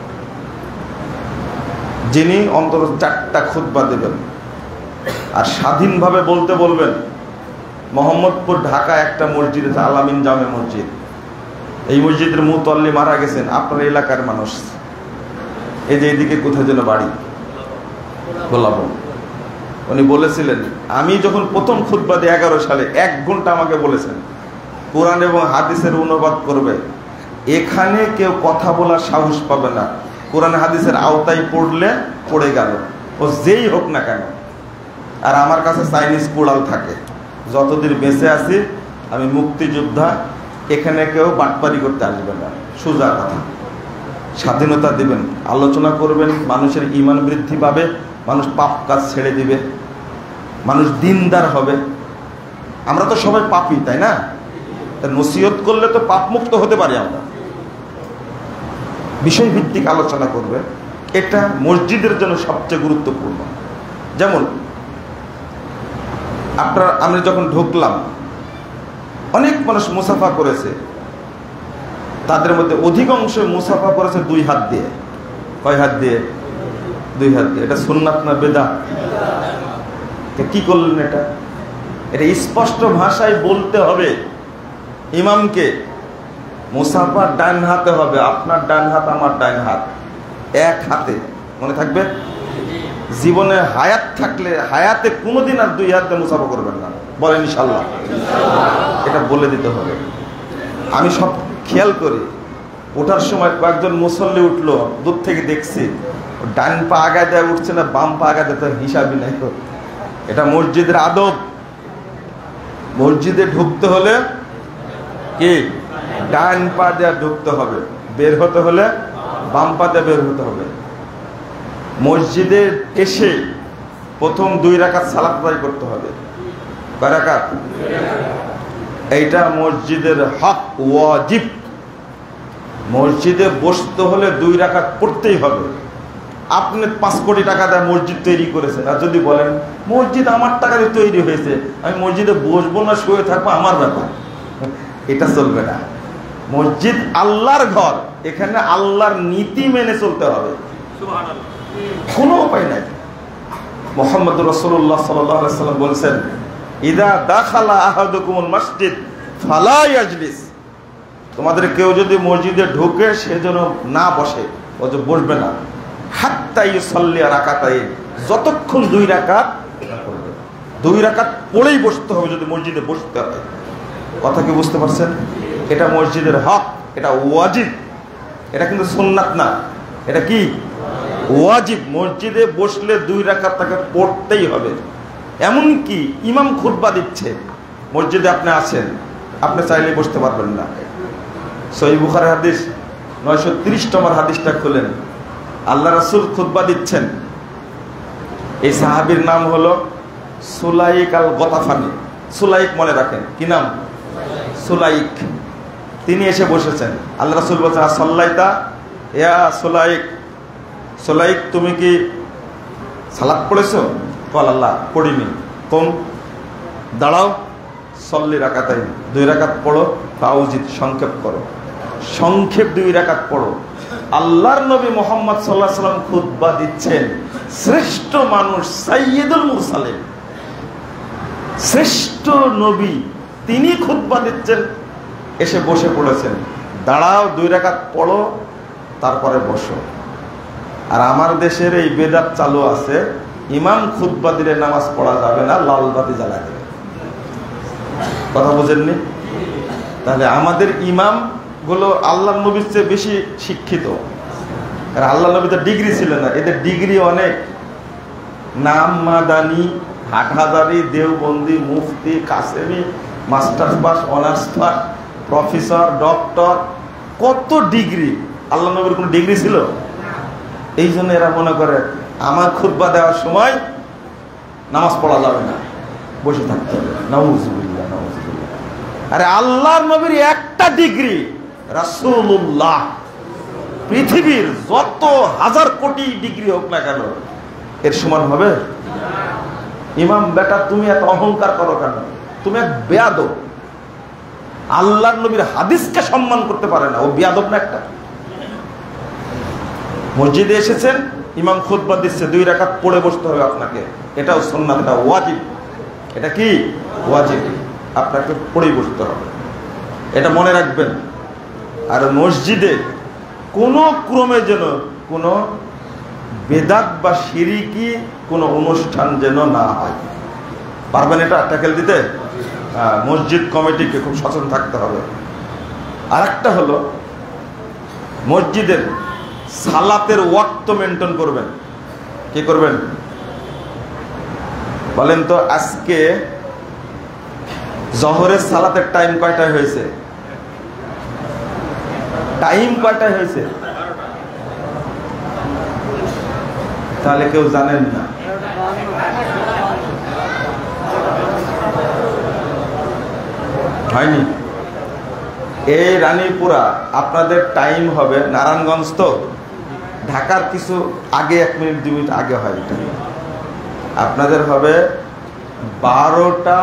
যিনি অন্তত চারটা খুতবা দেবেন, আর স্বাধীনভাবে বলতে বলবেন। মোহাম্মদপুর ঢাকা একটা মসজিদ আছে, আল আমিন জামে মসজিদ। এই মসজিদের মুতল্লি মারা গেছেন, আপনার এলাকার মানুষ। এই যে এইদিকে কোথায় যেন বাড়ি, গোলাবো। উনি বলেছিলেন, আমি যখন প্রথম খুতবা দিই এগারো সালে, এক ঘন্টা আমাকে বলেছেন কোরআন এবং হাদিসের অনুবাদ করবে। এখানে কেউ কথা বলার সাহস পাবে না, কোরআন হাদিসের আওতায় পড়লে পড়ে গেল, ও যেই হোক না কেন। আর আমার কাছে চাইনিজ কুড়াল থাকে, যতদিন বেঁচে আছি আমি মুক্তিযোদ্ধা, এখানে কেউ বাটপারি করতে আসবে না। সোজা কথা, স্বাধীনতা দিবেন, আলোচনা করবেন, মানুষের ঈমান বৃদ্ধি পাবে, মানুষ পাপ কাজ ছেড়ে দিবে, মানুষ দিনদার হবে। আমরা তো সবাই পাপী, তাই না? নসিহত করলে তো পাপ মুক্ত হতে পারি আমরা। বিষয়ভিত্তিক আলোচনা করবে, এটা মসজিদের জন্য সবচেয়ে গুরুত্বপূর্ণ। যেমন আপনার আমি যখন ঢুকলাম, অনেক মানুষ মুসাফা করেছে, তাদের মধ্যে অধিকাংশ মুসাফা করেছে দুই হাত দিয়ে। কয় হাত দিয়ে? দুই হাত দিয়ে। এটা সুন্নাত না বেদাত? কি করলেন এটা? এটা স্পষ্ট ভাষায় বলতে হবে ইমামকে, মুসাফা ডান হাতে হবে, আপনার ডান হাত আমার ডান হাত, এক হাতে। মনে থাকবে? জীবনে হায়াত থাকলে হায়াতে কোনোদিন আর দুই হাতে মুসাফা করবেন না, বলেন ইনশাল্লাহ। এটা বলে দিতে হবে। আমি সব খেয়াল করি, ওঠার সময় কয়েকজন মুসল্লি উঠলো, দূর থেকে দেখছি ডান পা আগায় দেয় উঠছে না, বাম পা আগায় দেয়, হিসাবই নাই। এটা মসজিদের আদব। মসজিদে ঢুকতে হলে কি ডান পা দিয়ে ঢুকতে হবে, বের হতে হলে বাম পা দিয়ে বের হতে হবে। মসজিদে এসে প্রথম দুই রাকাত সালাত আদায় করতে হবে। কয় রাকাত? এইটা মসজিদের হক, ওয়াজিব। মসজিদে বসতে হলে দুই রাকাত পড়তেই হবে। আপনি পাঁচ কোটি টাকা দেয় মসজিদ তৈরি করেছেন, আর যদি বলেন মসজিদ আমার টাকাতে তৈরি হয়েছে, আমি মসজিদে বসবো না শুয়ে থাকবো, আমার ব্যাপার, এটা চলবে না। মসজিদ আল্লাহর ঘর, এখানে আল্লাহর নীতি মেনে চলতে হবে, কোনো উপায় নাই। মুহাম্মদ রাসূলুল্লাহ সাল্লাল্লাহু আলাইহি ওয়াসাল্লাম বলেছেন, ইদা দাখালা আহাদুকুমুল মসজিদ ফালা ইয়াজলিস। তোমাদের কেউ যদি মসজিদে ঢোকে সে যেন না বসে, ও যে বসবে না, হাত্তা ইউসাল্লি রাকাতাইন, যতক্ষণ দুই রাকাত পড়বে। দুই রাকাত পড়েই বসতে হবে যদি মসজিদে বসতে হয়। কথা কি বুঝতে পারছেন? এটা মসজিদের হক, এটা ওয়াজিব, এটা কিন্তু সুন্নাত না, এটা কি ওয়াজিব। মসজিদে বসলে দুই রাকাত তাকে পড়তেই হবে। এমনকি ইমাম খুতবা দিচ্ছে, মসজিদে আপনি আছেন, আপনি চাইলে বসতে পারবেন না। সহিহ বুখারী হাদিস নয়শো তিরিশ নম্বর হাদিসটা খুলেন, আল্লাহ রাসূল খুতবা দিচ্ছেন। এই সাহাবীর নাম হলো সুলাইক আল গতাফানি। সুলাইক মনে রাখেন, কি নাম? সুলাইক। তিনি এসে বসেছেন, আল্লাহ রাসূল বলছেন, সাল্লাইতা ইয়া সুলাইক। সুলাইক, তুমি কি সালাত পড়েছো? কল আল্লাহ পড়িনি। কোন? দাঁড়াও, সল্লি রাকাতাইন, দুই রাকাত পড়ো, ফাউজিদ, সংক্ষেপ করো, সংক্ষেপ দুই রাকাত পড়ো। আল্লাহর নবী মুহাম্মদ সাল্লাল্লাহু আলাইহি ওয়াসাল্লাম খুতবা দিচ্ছেন, শ্রেষ্ঠ মানুষ, সাইয়্যিদুল মুরসালিন, শ্রেষ্ঠ নবী, তিনি খুতবা দিচ্ছেন, এসে বসে পড়েছেন। দাঁড়াও, দুই রাকাত পড়ো, তারপরে বসো। আর আমার দেশের এই বেদাত চালু আছে, ইমাম খুতবা দিলে নামাজ পড়া যাবে না, লাল বাতি জ্বালায় দেবে। কথা বুঝেননি? তাহলে আমাদের ইমাম গুলো আল্লাহ নবীর চেয়ে বেশি শিক্ষিত। আর আল্লাহ নবী তো ডিগ্রি ছিল না, এদের ডিগ্রি অনেক। নাম মাদানি, হাটহাজারি, দেওবন্দি, মুফতি, কাসেমি, মাস্টার্স পাস, অনার্স পাস, প্রফেসর, ডক্টর, কত ডিগ্রি। আল্লাহ নবীর কোনো ডিগ্রি ছিল? এই জন্য এরা মনে করে আমার খুতবা দেওয়ার সময় নামাজ পড়া যাবে না, বসে থাকতে হবে। নাউজুবিল্লাহ, নাউজুবিল্লাহ। আরে আল্লাহর নবীর একটা ডিগ্রি, রাসূলুল্লাহ। পৃথিবীর যত হাজার কোটি ডিগ্রি হোক না কেন, এর সমান হবে? ইমাম বেটা, তুমি এত অহংকার করো কেন? তুমি এক বেয়াদব। আল্লাহর নবীর হাদিসকে সম্মান করতে পারে না, ও বিয়াদব না একটা। মসজিদে এসেছেন, ইমাম খুতবা দিচ্ছে, দুই রাকাত পড়ে বসতে হবে আপনাকে, এটাও সুন্নাত, এটা ওয়াজিব। এটা কি ওয়াজিব, আপনাকে পড়েই বসতে হবে, এটা মনে রাখবেন। আর মসজিদে কোনো ক্রমে যেন কোনো বেদাত বা শিরিকি কোনো অনুষ্ঠান যেন না হয়। পারবেন এটা ট্যাকেল দিতে? হ্যাঁ, মসজিদ কমিটিকে খুব সচেতন থাকতে হবে। আর একটা হলো মসজিদের সালাতের ওয়াক্ত মেনটেন করবেন। কি করবেন বলেন তো? আজকে জোহরের সালাতের টাইম কয়টায় হয়েছে? টাইম কয়টায় হয়েছে? তাহলে কেউ জানেন না। হয়নি? এই রানীপুরা আপনাদের টাইম হবে, নারায়ণগঞ্জ তো ঢাকার কিছু আগে, এক মিনিট দুই মিনিট আগে হয়, আপনাদের হবে বারোটা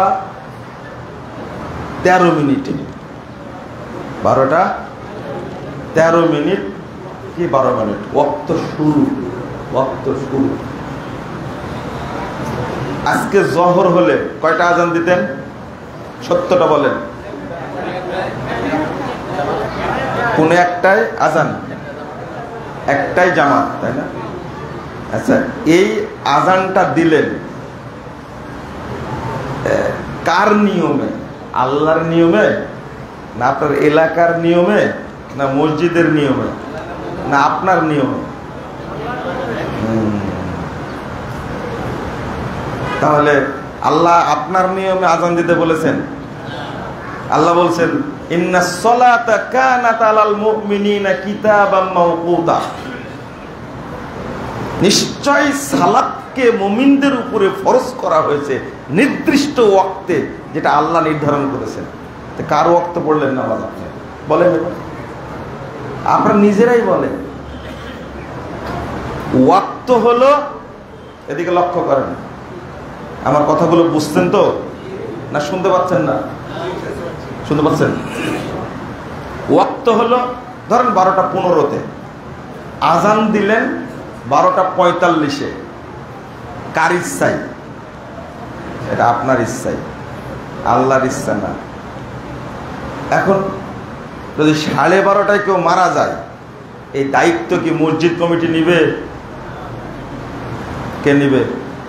তেরো মিনিটে। বারোটা তেরো মিনিট কি বারো মিনিট ওয়াক্ত শুরু, ওয়াক্ত শুরু। আজকে জোহর হলে কয়টা আজান দিতেন? সত্যটা বলেন। কোন একটাই আজান, একটাই জামাত, তাই না? আচ্ছা, এই আজানটা দিলেন কার নিয়মে? আল্লাহর নিয়মে, না আপনার এলাকার নিয়মে, না মসজিদের নিয়মে, না আপনার নিয়মে? তাহলে আল্লাহ আপনার নিয়মে আজান দিতে বলেছেন। আল্লাহ বলছেন ইন্নাস সালাতা কানাত আলাল মুমিনিনা কিতাবাম মাওকুতা, নিশ্চয় সালাতকে মুমিনদের উপরে ফরজ করা হয়েছে নির্দিষ্ট ওয়াক্তে, যেটা আল্লাহ নির্ধারণ করেছেন। কার ওয়াক্ত পড়লেন নামাজ? আপনি বলেন, আপনারা নিজেরাই বলেন। ওয়াক্ত হলো, এদিকে লক্ষ্য করেন, আমার কথাগুলো বুঝছেন তো, না শুনতে পাচ্ছেন না? শুনতে পাচ্ছেন? ওয়াক্ত হলো ধরেন বারোটা পনেরোতে আজান দিলেন, বারোটা পঁয়তাল্লিশে। কার ইচ্ছাই? এটা আপনার ইচ্ছাই, আল্লাহর ইচ্ছা না। এখন যদি সাড়ে বারোটায় কেউ মারা যায়, এই দায়িত্ব কি মসজিদ কমিটি নিবে? কে নিবে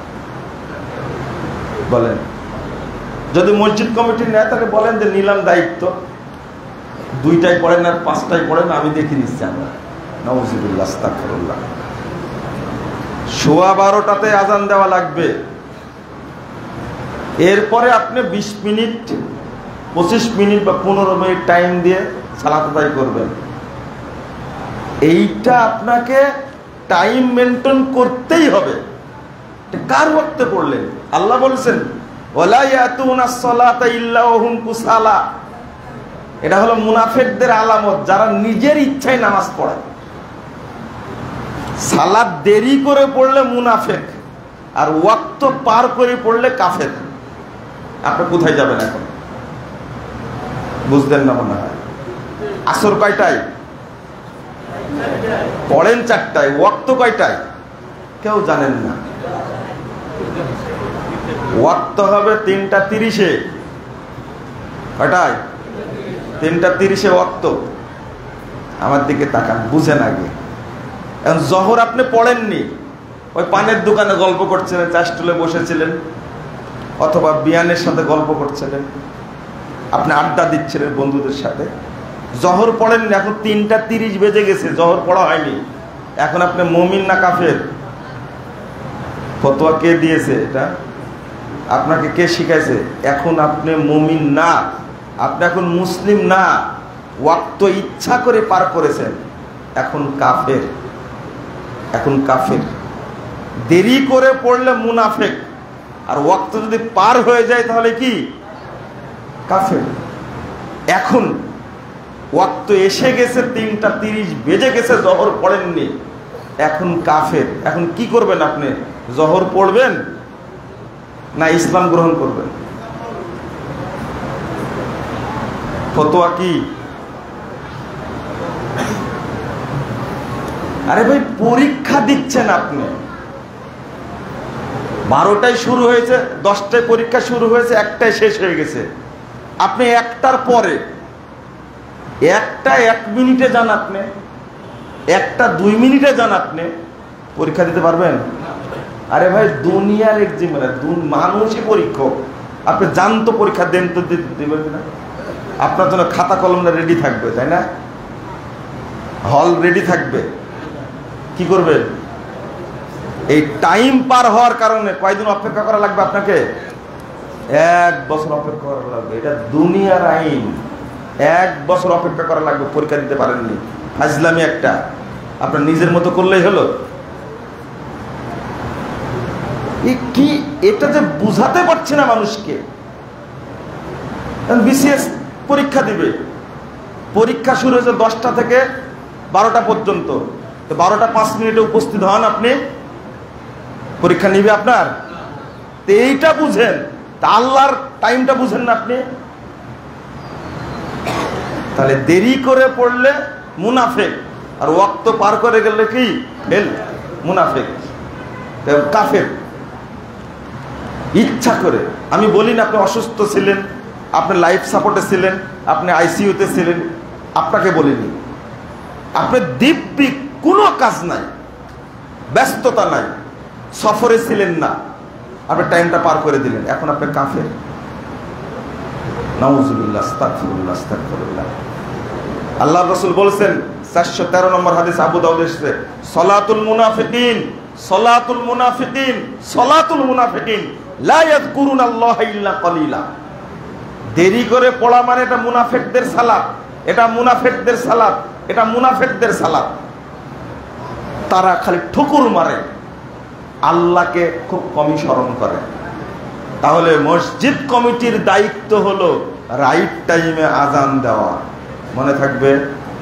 বলেন? যদি মসজিদ কমিটি নেয় তাহলে বলেন যে নিলাম দায়িত্ব, দুইটাই পড়েন আর পাঁচটাই পড়েন, আমি দেখে নিচ্ছি। আমরা নাউযুবিল্লাহ, আস্তাগফিরুল্লাহ। সোয়া বারোটাতে আজান দেওয়া লাগবে। এরপরে আপনি বিশ মিনিট, পঁচিশ মিনিট বা পনেরো মিনিট টাইম দিয়ে সালাত আদায় করবেন। এইটা আপনাকে টাইম মেনটেন করতেই হবে। কার ওয়াক্তে পড়লেন? আল্লাহ বলছেন ওয়ালা ইয়াতুনাস সালাতা ইল্লা ওয়া হুম কুসালা। এটা হলো মুনাফিকদের আলামত, যারা নিজের ইচ্ছায় নামাজ পড়ে। সালাত দেরি করে পড়লে মুনাফিক, আর ওয়াক্ত পার করে পড়লে কাফের। আপনি কোথায় যাবেন এখন? বুঝলেন না মনে হয়। আসর কয়টায় পড়েন? চারটায়। ওয়াক্ত কয়টায়? কেউ জানেন না। ওয়াক্ত হবে তিনটা তিরিশে। কয়টায়? তিনটা তিরিশে ওয়াক্ত। আমার দিকে তাকান, বুঝেন আগে। এখন জোহর আপনি পড়েননি, ওই পানের দোকানে গল্প করছিলেন, চা স্টলে বসেছিলেন, অথবা বিয়ানের সাথে গল্প করছিলেন, আপনি আড্ডা দিচ্ছিলেন বন্ধুদের সাথে। জোহর পড়েননি, এখন তিনটা তিরিশ বেজে গেছে, জোহর পড়া হয়নি। এখন আপনি মুমিন না কাফের? ফতোয়া কে দিয়েছে এটা? আপনাকে কে শিখাইছে? এখন আপনি মুমিন না, আপনি এখন মুসলিম না, ওয়াক্ত ইচ্ছা করে পার করেছেন, এখন কাফের। এখন কাফের। দেরি করে পড়লে মুনাফিক, আর ওয়াক্ত যদি পার হয়ে যায় তাহলে কি? কাফের। এখন ওয়াক্ত এসে গেছে, তিনটা তিরিশ বেজে গেছে, জোহর পড়েননি, এখন কাফের। এখন কি করবেন আপনি? জোহর পড়বেন না ইসলাম গ্রহণ করবেন? ফতোয়া কি? আরে ভাই, পরীক্ষা দিচ্ছেন আপনি, বারোটায় শুরু হয়েছে, দশটায় পরীক্ষা শুরু হয়েছে, একটায় শেষ হয়ে গেছে। আপনি একটার পরে, একটা এক মিনিটে যান, আপনি একটা দুই মিনিটে যান, আপনি পরীক্ষা দিতে পারবেন? আরে ভাই, দুনিয়ার এক্সামিনার, মানুষই পরীক্ষক। আপনি যান তো, পরীক্ষা দেন তো, দেবেন না? আপনার জন্য খাতা কলমটা রেডি থাকবে, তাই না? হল রেডি থাকবে। কি করবেন? এই টাইম পার হওয়ার কারণে কয়দিন অপেক্ষা করা লাগবে আপনাকে? এক বছর অপেক্ষা করা লাগবে। এটা দুনিয়ার আইন। এক বছর অপেক্ষা করা লাগবে, পরীক্ষা দিতে পারেননি। ফাজলামি একটা। আপনার নিজের মতো করলেই হলো। কি এটা যে বুঝাতে পারছে না মানুষকে। বিসিএস পরীক্ষা দিবে, পরীক্ষা শুরু হয়েছে দশটা থেকে বারোটা পর্যন্ত। তো বারোটা পাঁচ মিনিটে উপস্থিত হন, আপনি পরীক্ষা নিবে আপনার। তো এইটা বুঝেন, তা আল্লাহর টাইমটা বুঝেন না আপনি। তাহলে দেরি করে পড়লে মুনাফেক, আর ওয়াক্ত পার করে গেলে কি ফেল, মুনাফেক, কাফের। ইচ্ছা করে, আমি বলি না আপনি অসুস্থ ছিলেন, আপনি লাইফ সাপোর্টে ছিলেন, আপনি আইসিইউতে ছিলেন, আপনাকে বলিনি। আপনি দিব্যি কোনো কাজ নাই, ব্যস্ততা নাই, সফরে ছিলেন না, আপনি টাইমটা পার করে দিলেন, এখন আপনি কাফের। নাউজুবিল্লাহ, আস্তাগফিরুল্লাহ, আস্তাগফিরুল্লাহ। আল্লাহ রাসূল বলেছেন, চারশো তেরো নম্বর হাদিস, আবু দাউদ এসেছে, সলাতুল মুনাফিকিন, সলাতুল মুনাফিকিন, সলাতুল মুনাফিকিন লা ইয়াযকুরুনাল্লাহা ইল্লা কলিলা। দেরি করে পড়া মানে এটা মুনাফিকদের সালাত, এটা মুনাফিকদের সালাত, এটা মুনাফিকদের সালাত। তারা খালি ঠুকুর মারে, আল্লাহকে খুব কমই স্মরণ করে। তাহলে মসজিদ কমিটির দায়িত্ব হলো রাইট টাইমে আজান দেওয়া, মনে থাকবে।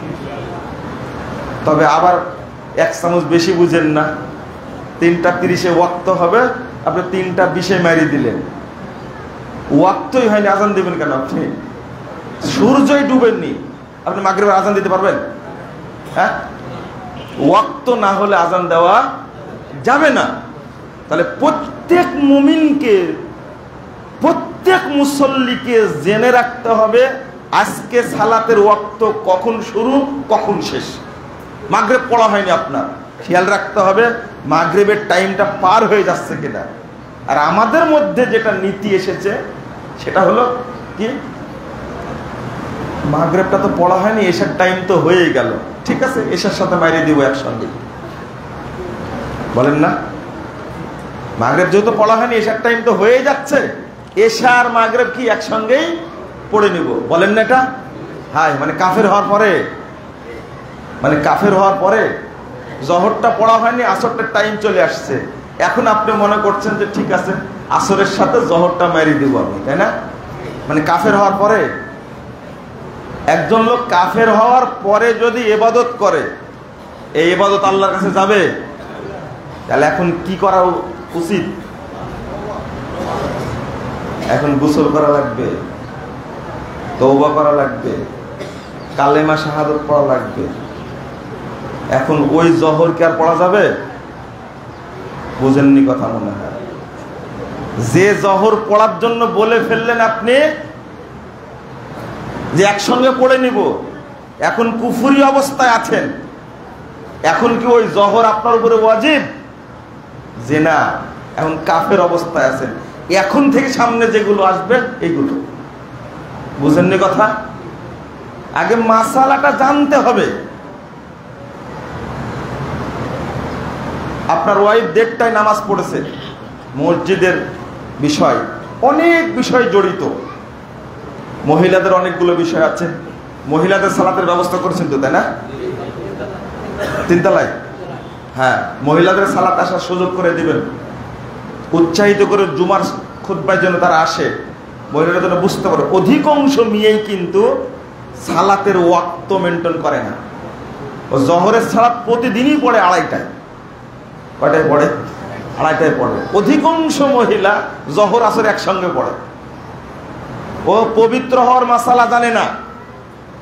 তবে আবার এক চামচ বেশি বুঝেন না, তিনটা তিরিশে ওয়াক্ত হবে, আপনি তিনটা বিশে মারি দিলেন, ওয়াক্তই হয়নি, আজান দিবেন কেন? আপনি সূর্যই ডুবেননি, আপনি মাগরিবের আজান দিতে পারবেন? হ্যাঁ, ওয়াক্ত না হলে আজান দেওয়া যাবে না। তাহলে প্রত্যেক মুমিনকে, প্রত্যেক মুসল্লিকে জেনে রাখতে হবে আজকে সালাতের ওয়াক্ত কখন শুরু, কখন শেষ। মাগরিব পড়া হয়নি, আপনার খেয়াল রাখতে হবে মাগরিবের টাইমটা পার হয়ে যাচ্ছে কিনা। আর আমাদের মধ্যে যেটা নীতি এসেছে সেটা হলো কি, মাগরিবটা তো পড়া হয়নি, এশার টাইম তো হয়েই গেল, ঠিক আছে এশার সাথে মাইরে দিব একসঙ্গে, বলেন না? মাগরিব যেহেতু পড়া হয়নি, এশার টাইম তো হয়ে যাচ্ছে, এশা আর মাগরিব কি একসঙ্গেই পড়ে নিব, বলেন না এটা? হ্যাঁ, মানে কাফের হওয়ার পরে, মানে কাফের হওয়ার পরে জহরটা পড়া হয়নি, আসরটার টাইম চলে আসছে, এখন আপনি মনে করছেন যে ঠিক আছে আসরের সাথে জহরটা মারি দিব আমি, তাই না? মানে কাফের হওয়ার পরে। একজন লোক কাফের হওয়ার পরে যদি ইবাদত করে, এই ইবাদত আল্লাহর কাছে যাবে? তাহলে এখন কি করা উচিত? এখন গোসল করা লাগবে, তওবা করা লাগবে, কালেমা শাহাদাত পড়া লাগবে। এখন ওই জহর কি আর পড়া যাবে? বুঝেননি কথা মনে হয়। যে জহর পড়ার জন্য বলে ফেললেন আপনি যে একসঙ্গে পড়ে নিব, এখন কুফরি অবস্থায় আছেন, এখন কি ওই জহর আপনার উপরে ওয়াজিব? যে না, এখন কাফের অবস্থায় আছেন। এখন থেকে সামনে যেগুলো আসবে এইগুলো, বুঝেননি কথা? আগে মাসালাটা জানতে হবে। আপনার ওয়াইফ দেড়টায় নামাজ পড়েছে, মসজিদের বিষয়, অনেক বিষয় জড়িত, মহিলাদের অনেকগুলো বিষয় আছে। মহিলাদের সালাতের ব্যবস্থা করেছেন তো, তাই না? তিনতলায়, হ্যাঁ, মহিলাদের সালাত আসার সুযোগ করে দিবেন, উৎসাহিত করে জুমার খুতবায় যেন তারা আসে, মহিলারা যেন বুঝতে পারে। অধিকাংশ মেয়েই কিন্তু সালাতের ওয়াক্ত মেনটেন করে না। ও জহরের সালাত প্রতিদিনই পড়ে আড়াইটায়, কয়টায় পড়ে? আড়াইটায় পড়ে। অধিকাংশ মহিলা জহর আসর একসঙ্গে পড়ে। ও পবিত্র হওয়ার মাসালা জানে না,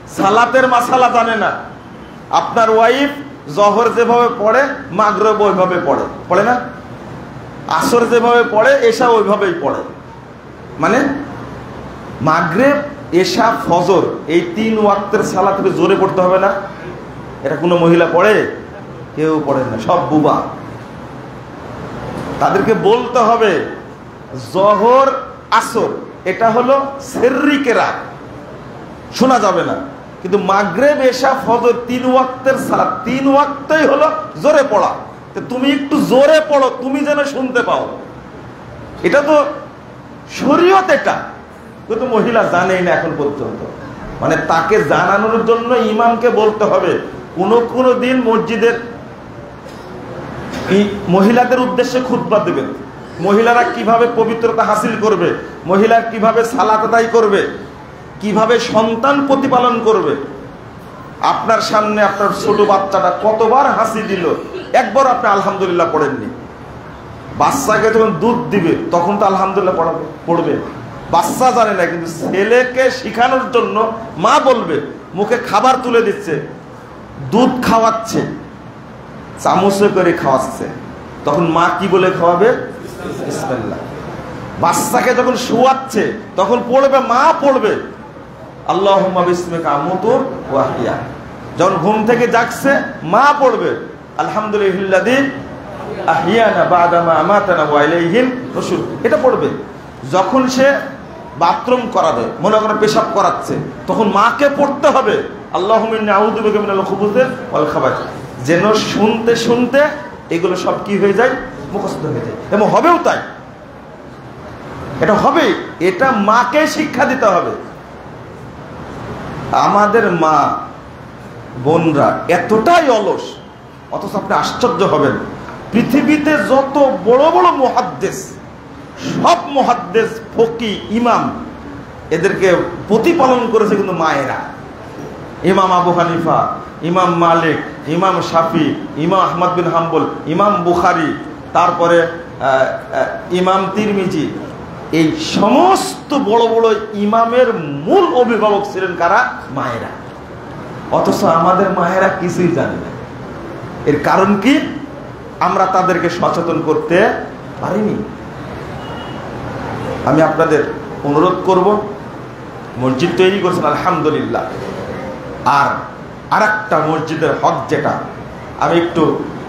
সালাতের মাসালা জানে না। আপনার ওয়াইফ জহর যেভাবে পড়ে মাগরিব ওইভাবে পড়ে, পড়ে না? আসর যেভাবে পড়ে এশা ওইভাবেই পড়ে। মানে মাগরিব, এশা, ফজর এই তিন ওয়াক্তের সালাতে জোরে পড়তে হবে না? এটা কোনো মহিলা পড়ে? কেউ পড়ে না, সব বুবা। তাদেরকে বলতে হবে জহর আসর এটা হলো সিররি কেরাত, শোনা যাবে না। কিন্তু মাগরিব, এশা, ফজর তিন ওয়াক্তের সালাত, তিন ওয়াক্তই হলো জোরে পড়া। তো তুমি একটু জোরে পড়ো, তুমি যেন শুনতে পাও। এটা তো শরীয়ত, এটা কিন্তু মহিলা জানেই না এখন পর্যন্ত। মানে তাকে জানানোর জন্য ইমামকে বলতে হবে। কোন কোন দিন মসজিদের মহিলাদের উদ্দেশ্যে খুতবা দেবেন, মহিলারা কিভাবে পবিত্রতা হাসিল করবে, মহিলা কিভাবে সালাত আদায় করবে, কিভাবে সন্তান প্রতিপালন করবে। আপনার সামনে আপনার ছোট বাচ্চাটা কতবার হাসি দিল, একবার আপনি আলহামদুলিল্লাহ পড়েননি। বাচ্চাকে যখন দুধ দিবে তখন তো আলহামদুলিল্লাহ পড়াবে পড়বে। বাচ্চা জানে না, কিন্তু ছেলেকে শিখানোর জন্য মা বলবে। মুখে খাবার তুলে দিচ্ছে, দুধ খাওয়াচ্ছে, চামচে করে খাওয়াচ্ছে, তখন মা কি বলে খাওয়াবে? বিসমিল্লাহ। বাচ্চাকে যখন শোয়াচ্ছে তখন পড়বে, মা পড়বে আল্লাহুম্মা বিসমিকা আমুতু ওয়া আহইয়া। যখন ঘুম থেকে জাগছে মা পড়বে আলহামদুলিল্লাহি আহইয়ানা বা'দা মা আমাতানা ওয়া ইলাইহিন নুশুর, এটা পড়বে। যখন সে বাথরুম করাবে, মনে করেন পেশাব করাচ্ছে, তখন মাকে পড়তে হবে আল্লাহুম্মা ইন্নী আউযু বিকা মিনাল খুবুসি ওয়াল খাবাইস। যেন শুনতে শুনতে এগুলো সব কি হয়ে যায়? মুখস্থ হয়ে যায়। এবং হবেও তাই, এটা হবে। এটা মাকে শিক্ষা দিতে হবে। আমাদের মা বোনরা এতটাই অলস, অথচ আপনি আশ্চর্য হবেন, পৃথিবীতে যত বড় বড় মুহাদ্দিস, সব মুহাদ্দিস, ফকি, ইমাম, এদেরকে প্রতিপালন করেছে কিন্তু মায়েরা। ইমাম আবু হানিফা, ইমাম মালিক, ইমাম শাফি, ইমাম আহমদ বিন হাম্বল, ইমাম বুখারী, তারপরে ইমাম তিরমিজি, এই সমস্ত বড় বড় ইমামের মূল অভিভাবক ছিলেন কারা? মায়েরা। অথচ আমাদের মায়েরা কিছুই জানে না। এর কারণ কি? আমরা তাদেরকে সচেতন করতে পারিনি। আমি আপনাদের অনুরোধ করব, মসজিদ তৈরি করছেন আলহামদুলিল্লাহ, আর আর একটা মসজিদের হক যেটা আমি একটু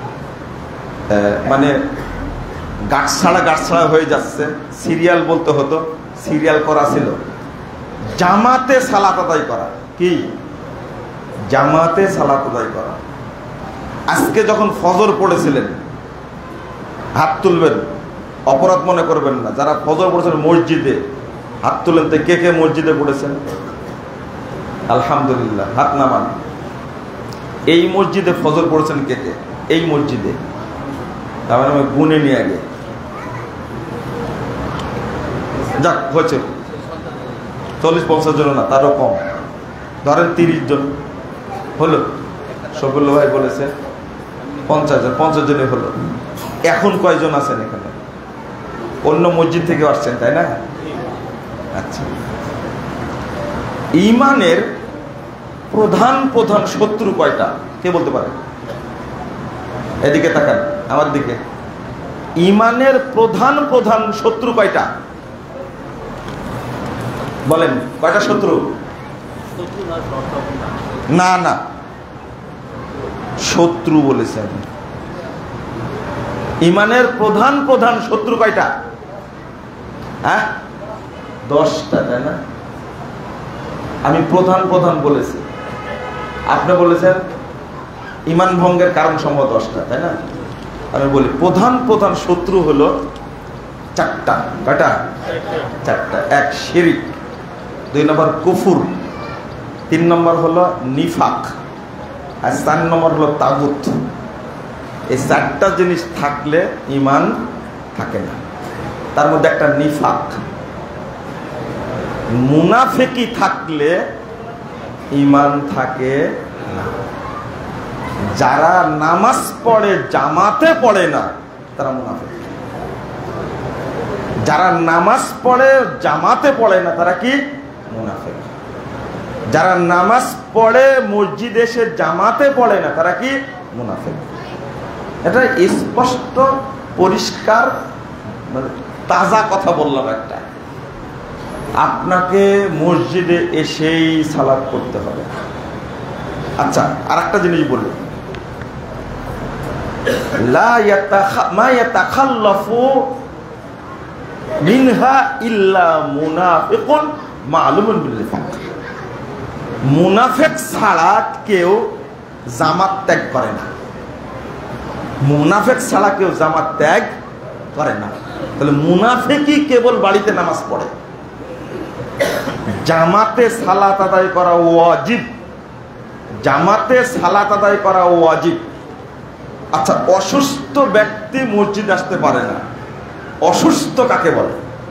মানে গাছছাড়া গাছছাড়া হয়ে যাচ্ছে, সিরিয়াল বলতে হতো, সিরিয়াল করা ছিল, জামাতে সালাত আদায় করা। কি? জামাতে সালাত আদায় করা। আজকে যখন ফজর পড়েছিলেন, হাত তুলবেন, অপরাধ মনে করবেন না। যারা ফজর পড়েছেন মসজিদে, হাত তুলেন। তো কে কে মসজিদে পড়েছেন? আলহামদুলিল্লাহ, হাত নামান। এই মসজিদে ফজর পড়েছেন কে কে? এই মসজিদে। তার মানে আমি গুনে নিয়ে আগে, যাক হয়েছে চল্লিশ পঞ্চাশ জন না, তারও কম, ধরেন তিরিশ জন হলো। শফিউল্লাহ ভাই বলেছে পঞ্চাশ জন, পঞ্চাশ জনই হলো। এখন কয়জন আছেন এখানে? অন্য মসজিদ থেকে আসছেন, তাই না? আচ্ছা, ঈমানের প্রধান প্রধান শত্রু কয়টা কে বলতে পারে? এদিকে তাকান, আমার দিকে। ঈমানের প্রধান প্রধান শত্রু কয়টা বলেন? কয়টা শত্রু? না না, শত্রু বলেছেন। ঈমানের প্রধান প্রধান শত্রু কয়টা? হ্যাঁ, দশটা, তাই না? আমি প্রধান প্রধান বলেছি, আপনি বলেছেন ঈমান ভঙ্গের কারণ সম্ভব দশটা, তাই না? আমি বলি প্রধান প্রধান শত্রু হলো চারটা। কয়টা? চারটা। এক, শিরিক। দুই নম্বর কুফুর। তিন নম্বর হলো নিফাক। আর চার নম্বর হলো তাগুত। এই চারটা জিনিস থাকলে ঈমান থাকে না। তার মধ্যে একটা নিফাক, মুনাফিকি থাকলে ঈমান থাকে না। যারা নামাজ পড়ে জামাতে পড়ে না তারা মুনাফিক। যারা নামাজ পড়ে জামাতে পড়ে না তারা কি? মুনাফিক। যারা নামাজ পড়ে মসজিদে এসে জামাতে পড়ে না তারা কি মুনাফিক। এটা স্পষ্ট পরিষ্কার তাজা কথা বললাম একটা। আপনাকে মসজিদে এসেই সালাত করতে হবে। আচ্ছা, আর একটা জিনিস বলি, লা ইয়াতাখা মা ইয়াতাখাল্লাফু মিনহা ইল্লা মুনাফিকুন মালুমুন বিল লিসান। মুনাফিক ছাড়া কেউ জামাত ত্যাগ করে না। মুনাফিক ছাড়া কেউ জামাত ত্যাগ করে না। তাহলে মুনাফিকই কেবল বাড়িতে নামাজ পড়ে। জামাতে সালাত আদায় করা ওয়াজিব। জামাতে সালাত আদায় করা ওয়াজিব। আচ্ছা, অসুস্থ ব্যক্তি মসজিদে আসতে পারে না। অসুস্থ কাকে বলে?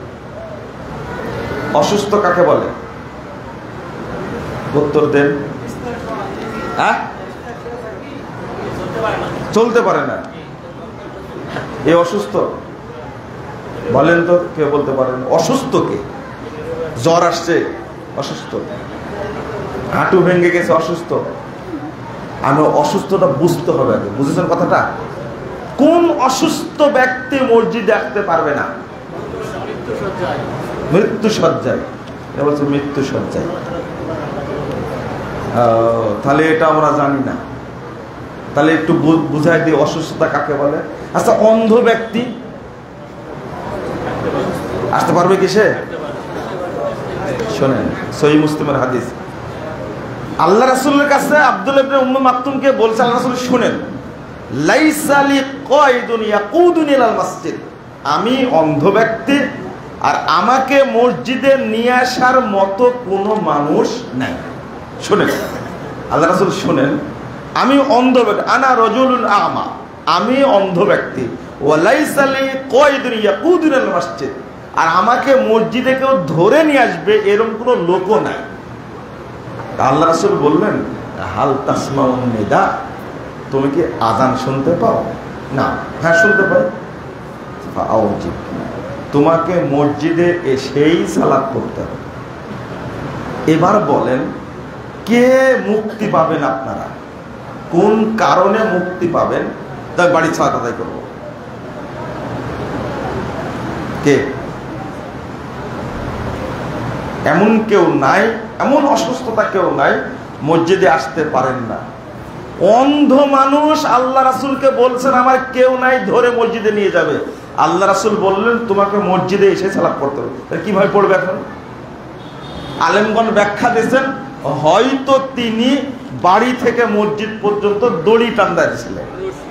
অসুস্থ কাকে বলে? উত্তর দেন। হ্যাঁ, চলতে পারে না, এ অসুস্থ? বলেন তো, কে বলতে পারেন অসুস্থ? কে? জ্বর আসছে অসুস্থ, হাঁটু ভেঙে গেছে অসুস্থ। আমি অসুস্থটা বুঝতে হবে আগে, বুঝেছেন কথাটা? কোন অসুস্থ ব্যক্তি মসজিদে আসতে পারবে না? মৃত্যু সজ্জায়। বলছে মৃত্যু সজ্জায়। তাহলে এটা আমরা জানি না। তাহলে একটু বুঝাই দিই অসুস্থতা কাকে বলে। আচ্ছা, অন্ধ ব্যক্তি আসতে পারবে কিসে? শোনেন, সহিহ মুসলিমের হাদিস, আল্লাহ রাসূলের কাছে আব্দুল্লাহ ইবনে উম্মে মাকতুমকে বলছে, আল্লাহ রাসূল শুনেন, লাইসা লি কায়দুন ইয়াকুদুনি ইলাল মসজিদ। আমি অন্ধ ব্যক্তি, আর আমাকে মসজিদে নিয়ে আসার মতো কোনো মানুষ নাই। শুনেন, আল্লাহ রাসূল শুনেন, আমি অন্ধ ব্যক্তি, আনা রাজুলুন আমা, আমি অন্ধ ব্যক্তি, ওয়া লাইসা লি কায়দুন ইয়াকুদুনি ইলাল মসজিদ, আর আমাকে মসজিদে কেউ ধরে নিয়ে আসবে এরকম কোনো লোকও নাই। আল্লাহ রাসূল বললেন, হাল তাসমাউন নিদা, তুমি কি আযান শুনতে পাও? না। হ্যাঁ, শুনতে পাই। ফাআউজিব, তোমাকে মসজিদে এসেই সালাত করতে হবে। এবার বলেন, কে মুক্তি পাবেন? আপনারা কোন কারণে মুক্তি পাবেন? তাই বাড়ি সালাত আদায় করবো। কে? এমন কেউ নাই, এমন অসুস্থতা কেউ নাই মসজিদে আসতে পারেন না। অন্ধ মানুষ আল্লাহ রাসূলকে বলছেন আমার কেউ নাই, ধরে মসজিদে নিয়ে যাবে। আল্লাহ রাসূল বললেন তোমাকে মসজিদে এসে সালাত পড়তে হবে। কিভাবে পড়বে এখন? আলেমগণ ব্যাখ্যা দিয়েছেন, হয়তো তিনি বাড়ি থেকে মসজিদ পর্যন্ত দড়ি টান্দা দিয়েছিলেন,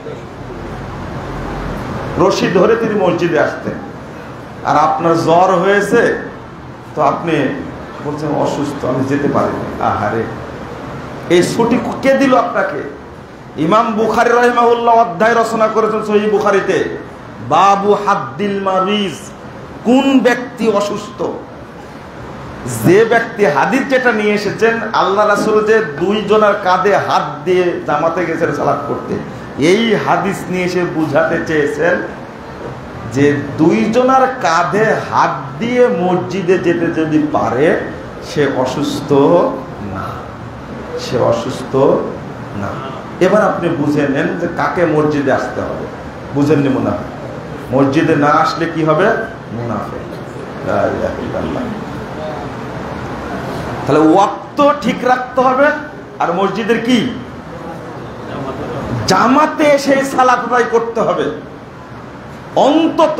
রশি ধরে তিনি মসজিদে আসতেন। আর আপনার জ্বর হয়েছে, তো আপনি বলছেন অসুস্থ, আমি যেতে পারিনি। আহারে, এই ছুটি কে দিল আপনাকে? ইমাম বুখারী রাহিমাহুল্লাহ অধ্যায় রচনা করেছেন সহিহ বুখারীতে, বাবু হাদ্দিল মারিজ, কোন ব্যক্তি অসুস্থ। যে ব্যক্তি, হাদিস যেটা নিয়ে এসেছেন, আল্লাহ রাসূল যে দুইজনের কাঁধে হাত দিয়ে জামাতে গেছেন সালাত করতে, এই হাদিস নিয়ে এসে বুঝাতে চেয়েছেন যে দুইজনের কাঁধে হাত দিয়ে মসজিদে যেতে যদি পারে সে অসুস্থ না, সে অসুস্থ না। এবার আপনি বুঝে নেন যে কাকে মসজিদে আসতে হবে। বুঝেননি? মুনাফিক। মসজিদে না আসলে কি হবে? মুনাফিক। তাহলে ওয়াক্ত ঠিক রাখতে হবে। আর মসজিদের কি? জামাতে এসে সালাত আদায় করতে হবে। অন্তত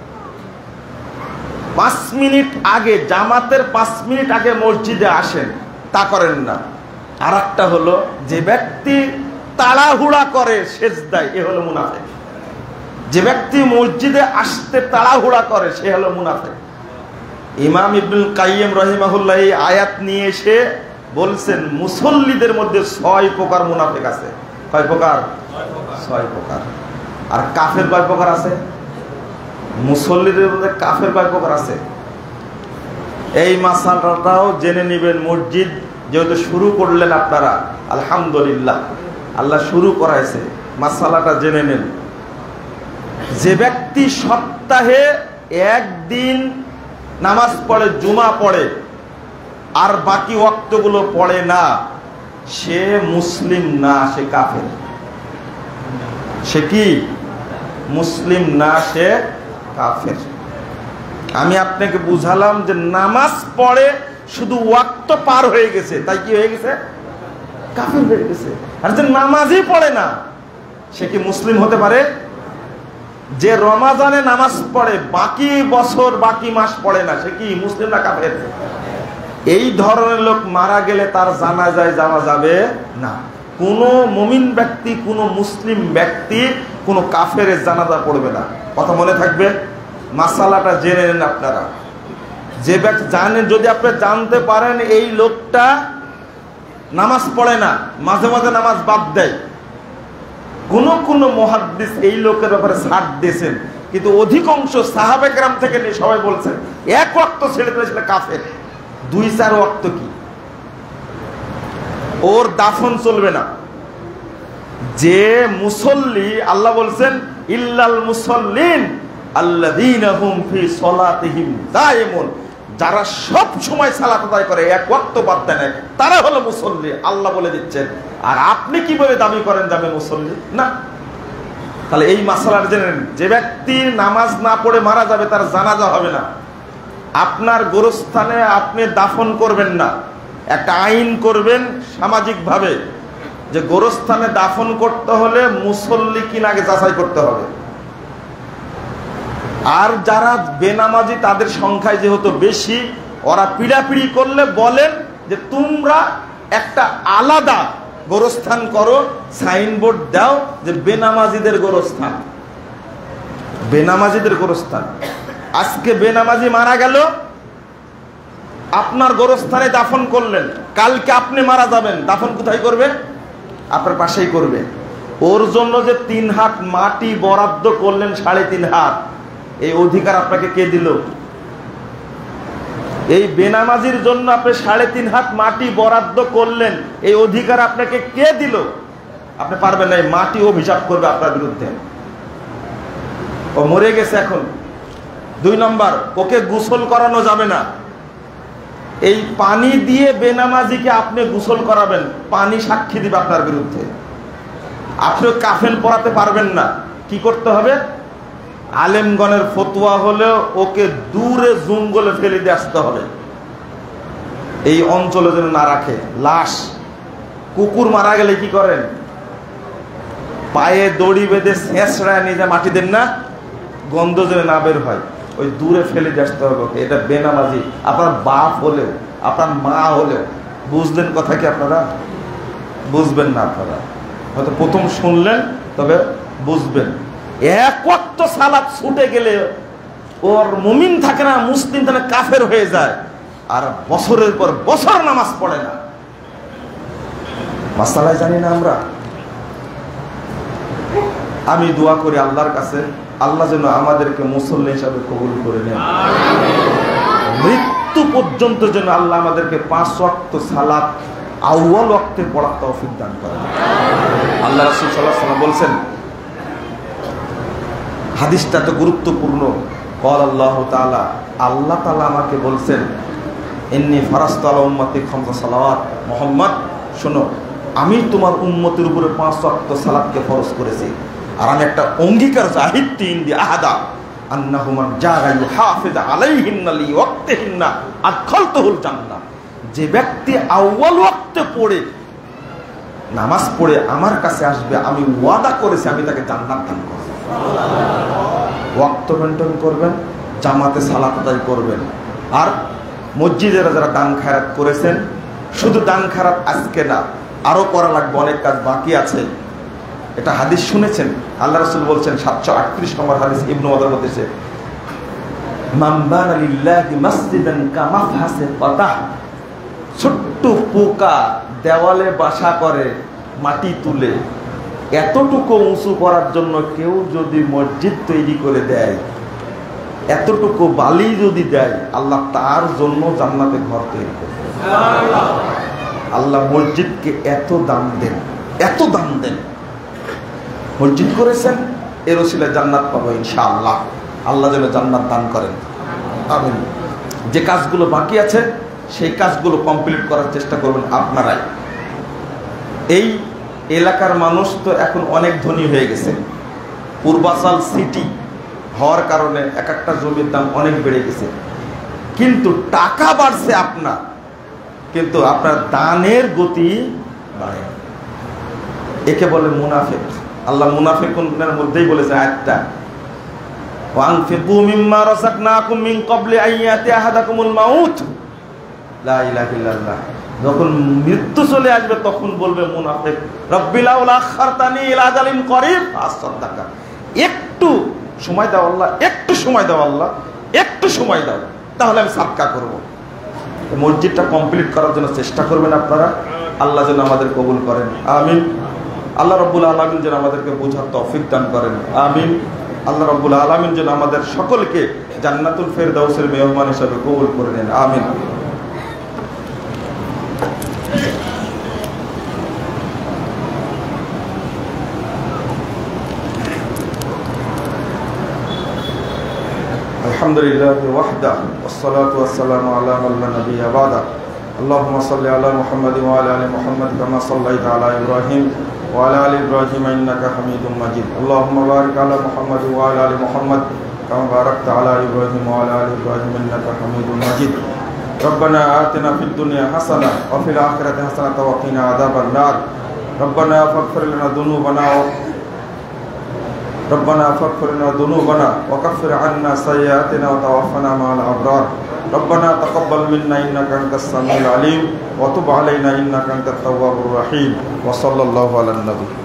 পাঁচ মিনিট আগে, জামাতের পাঁচ মিনিট আগে মসজিদে আসেন, তা করেন না। আর একটা হলো, যে ব্যক্তি তাড়াহুড়া করে সেজদায়, এ হলো মুনাফিক। যে ব্যক্তি মসজিদে আসতে তাড়াহুড়া করে সে হলো মুনাফিক। ইমাম ইবনুল কাইয়িম রাহিমাহুল্লাহ এই আয়াত নিয়ে এসে বলছেন মুসল্লিদের মধ্যে ছয় প্রকার মুনাফিক আছে। কয় প্রকার? ছয় প্রকার। আর কাফের কয় প্রকার আছে? মুসল্লিদের মধ্যে কাফের কয় প্রকার আছে? এই মাসালাটাও জেনে নেবেন। মসজিদ যেহেতু শুরু করলেন আপনারা, আলহামদুলিল্লাহ, আল্লাহ শুরু করাইছে, মাসালাটা জেনে নেন। যে ব্যক্তি সপ্তাহে একদিন নামাজ পড়ে, জুমা পড়ে, আর বাকি ওয়াক্তগুলো পড়ে না, সে মুসলিম না, সে কাফের। সে কি? মুসলিম না, সে কাফের। আমি আপনাকে বুঝালাম যে নামাজ পড়ে, শুধু ওয়াক্ত পার হয়ে গেছে, তাই কি হয়ে গেছে? কাফের হয়ে গেছে। আর যে নামাজই পড়ে না, সে কি মুসলিম হতে পারে? যে রমাজানে নামাজ পড়ে, বাকি বছর বাকি মাস পড়ে না, সে কি মুসলিম না কাফের? এই ধরনের লোক মারা গেলে তার জানাজায় যাওয়া যাবে না। কোন মুমিন ব্যক্তি, কোন মুসলিম ব্যক্তি কোন কাফেরের জানাজা পড়বে না। কথা মনে থাকবে, মাসালাটা জেনে নেন আপনারা। যে ব্যক্তি জানেন, যদি আপনি জানতে পারেন এই লোকটা নামাজ পড়ে না, মাঝে মাঝে নামাজ বাদ দেয়, কোন কোন মুহাদ্দিস এই লোকের ব্যাপারে ছাড় দিয়েছেন, কিন্তু অধিকাংশ সাহাবে কেরাম থেকে নিয়ে সবাই বলছেন এক ওয়াক্ত ছেড়ে দিয়েছিল কাফের। দুই চার ওয়াক্ত কি, ওর দাফন চলবে না। যে মুসল্লি, আল্লাহ বলছেন ইল্লাল মুসল্লিন আল্লাযীনা হুম ফি সলাতিহিম দায়িমুন, যারা সব সময় সালাত আদায় করে, এক ওয়াক্ত বাদ দেয় না, তারা হলো মুসল্লি, আল্লাহ বলে দিচ্ছেন। আর আপনি কিভাবে দাবি করেন যে আমি মুসল্লি না? তাহলে এই মাসালার জেনে, যে ব্যক্তি নামাজ না পড়ে মারা যাবে তার জানাজা হবে না। আপনার গোরস্থানে আপনি দাফন করবেন না, একটা আইন করবেন সামাজিকভাবে যে গোরস্থানে দাফন করতে হলে মুসল্লি কিনা আগে যাচাই করতে হবে। আর যারা বেনামাজি তাদের সংখ্যায় যেহেতু বেশি, ওরা পিড়াপিড়ি করলে বলেন যে তোমরা একটা আলাদা গোরস্থান করো, সাইনবোর্ড দাও যে বেনামাজিদের গোরস্থান, বেনামাজিদের গোরস্থান। আজকে বেনামাজি মারা গেল, আপনার গোরস্থানে দাফন করলেন, কালকে আপনি মারা যাবেন, দাফন কোথায় করবে? আপনার পাশেই করবে। ওর জন্য যে তিন হাত মাটি বরাদ্দ করলেন, সাড়ে তিন হাত, এই অধিকার আপনাকে কে দিল? এই বেনামাজির জন্য আপনি সাড়ে তিন হাত মাটি বরাদ্দ করলেন, এই অধিকার আপনাকে কে দিল? আপনি পারবেন না, এই মাটি অভিশাপ করবে আপনার বিরুদ্ধে। ও মরে গেছে এখন। দুই নম্বর, ওকে গোসল করানো যাবে না। এই পানি দিয়ে বেনামাজিকে আপনি গোসল করাবেন, পানি সাক্ষী দিবে আপনার বিরুদ্ধে। আপনি কাফেন পরাতে পারবেন না। কি করতে হবে? আলেমগণের ফতোয়া হলে ওকে দূরে জঙ্গলে ফেলে দিয়ে আসতে হবে, এই অঞ্চলে যেন না রাখে। লাশ, কুকুর মারা গেলে কি করেন? পায়ে দড়ি বেঁধে ছেঁচড়ায় নিয়ে যা মাটি দেন না, গন্ধ যেন না বের হয়, ওই দূরে ফেলে দিয়ে আসতে হবে। এটা বেনামাজি আপনার বাপ হলেও, আপনার মা হলেও। বুঝলেন কথা কি আপনারা? বুঝবেন না আপনারা, হয়তো প্রথম শুনলেন, তবে বুঝবেন। এক ওয়াক্ত সালাত ছুটে গেলে ওর মুমিন থাকে না, মুসলিম থাকে, কাফের হয়ে যায়, আর বছরের পর বছর নামাজ পড়ে না। মাসালায় জানি না আমরা। আমি দোয়া করি আল্লাহর কাছে, আল্লাহ যেন আমাদেরকে মুসল্লি হিসাবে কবুল করে নেন। মৃত্যু পর্যন্ত যেন আল্লাহ আমাদেরকে পাঁচ ওয়াক্ত সালাত আউয়াল ওয়াক্তে পড়ার তৌফিক দান করেন। আল্লাহ রাসূল সাল্লাল্লাহু আলাইহি ওয়াসাল্লাম বলছেন, হাদিসটা তো গুরুত্বপূর্ণ। ক্বাল আল্লাহু তাআলা, আল্লাহ তাআলা আমাকে বলছেন, ইন্নী ফারাজতু আলা উম্মতি খামসা সালাওয়াত, মুহাম্মদ শোনো, আমি তোমার উম্মতের উপরে পাঁচ ওয়াক্ত সালাতকে ফরজ করেছি। আর আমি একটা অঙ্গীকার, জাহিদটি ইনদি আহাদা আন্নাহু মান জাআ ইউহাফিজ আলাইহিন্না লিওয়াক্তিহিন্না আদখালতুহুল জান্নাহ, যে ব্যক্তি আউয়াল ওয়াক্তে পড়ে নামাজ পড়ে আমার কাছে আসবে, আমি ওয়াদা করেছি আমি তাকে জান্নাত দান করব। ওয়াক্ত মেনটেন করবেন, জামাতে সালাত আদায় করবেন। আর মসজিদের যারা দান খায়রাত করেছেন, শুধু দান খায়রাত আজকে না, আরো করা লাগবে, অনেক কাজ বাকি আছে। এটা হাদিস শুনেছেন, আল্লাহ রাসূল বলছেন, সাতশো আটত্রিশ নম্বর হাদিস, ইবনে মাজাহ বলতেছে, মান বানা লিল্লাহি মাসজিদান কামাফহাসে ফাতাহ, ছোট্ট পোকা দেওয়ালে বাসা করে মাটি তুলে, এতটুকু উঁচু করার জন্য কেউ যদি মসজিদ তৈরি করে দেয়, এতটুকু বালি যদি দেয়, আল্লাহ তার জন্য জান্নাতে ঘর তৈরি করে। আল্লাহ মসজিদকে এত দাম দেন, এত দাম দেন। মসজিদ করেছেন, এর ওসিলায় জান্নাত পাবো ইনশাআল্লাহ। আল্লাহ যেন জান্নাত দান করেন, আমিন। যে কাজগুলো বাকি আছে সেই কাজগুলো কমপ্লিট করার চেষ্টা করবেন আপনারাই। এই এলাকার মানুষ তো এখন অনেক ধনী হয়ে গেছে, পূর্বাচল সিটি হওয়ার কারণে এক একটা জমির দাম অনেক বেড়ে গেছে, কিন্তু টাকা বাড়ছে আপনার, কিন্তু আপনার দানের গতি বাড়ে। একে বলে মুনাফিক। আল্লাহ মুনাফিকের মধ্যেই বলেছে আয়াতটা, ওয়ানফিকু মিম্মা রাযাকনাকুম মিন ক্বাবলি আন ইয়াতি আহাদাকুমুল মাউত। লা ইলাহা ইল্লাল্লাহ। যখন মৃত্যু চলে আসবে তখন বলবে মুনাফিক, রব্বি লাউলা আখারতানি ইলা আজালিন করিব ফাসাদ্দাকা। একটু সময় দাও আল্লাহ, একটু সময় দাও আল্লাহ, একটু সময় দাও, তাহলে আমি সাদকা করব। মসজিদটা কমপ্লিট করার জন্য চেষ্টা করবেন আপনারা। আল্লাহ যেন আমাদের কবুল করেন, আমিন। আল্লাহ রাব্বুল আলামিন যেন আমাদেরকে বোঝার তৌফিক দান করেন, আমিন। আল্লাহ রাব্বুল আলামিন যেন আমাদের সকলকে জান্নাতুল ফেরদাউসের মেহমান হিসেবে কবুল করে নেন, আমিন। আলহামদুলিল্লাহি ওয়াহদা ওয়াসসালাতু ওয়াসসালামু আলা মান লা নাবিয়্যা বা'দা। আল্লাহুম্মা সাল্লি আলা মুহাম্মাদিন ওয়া আলা আলি মুহাম্মাদ কামা সাল্লাইতা আলা ইব্রাহিম ওয়া আলা আলি ইব্রাহিম ইন্নাকা হামিদুম মাজিদ। আল্লাহুম্মা বারিক আলা মুহাম্মাদ ওয়া আলা আলি মুহাম্মাদ কামা বারাকতা আলা ইব্রাহিম ওয়া আলা আলি ইব্রাহিম ইন্নাকা হামিদুম মাজিদ। রব্বানা আতিনা ফিদ দুনিয়া হাসানা ওয়া ফিল আখিরাতি হাসানাতাও ওয়া কিনা আযাবান নার। রব্বানা ফাগফির লানা যুনুবানা ربنا فاغفر لنا ذنوبنا وكفر عنا سيئاتنا وتوفنا مع الأبرار. ربنا تقبل منا إنك أنت السميع العليم وتب علينا إنك أنت التواب الرحيم. وصلى الله على النبي.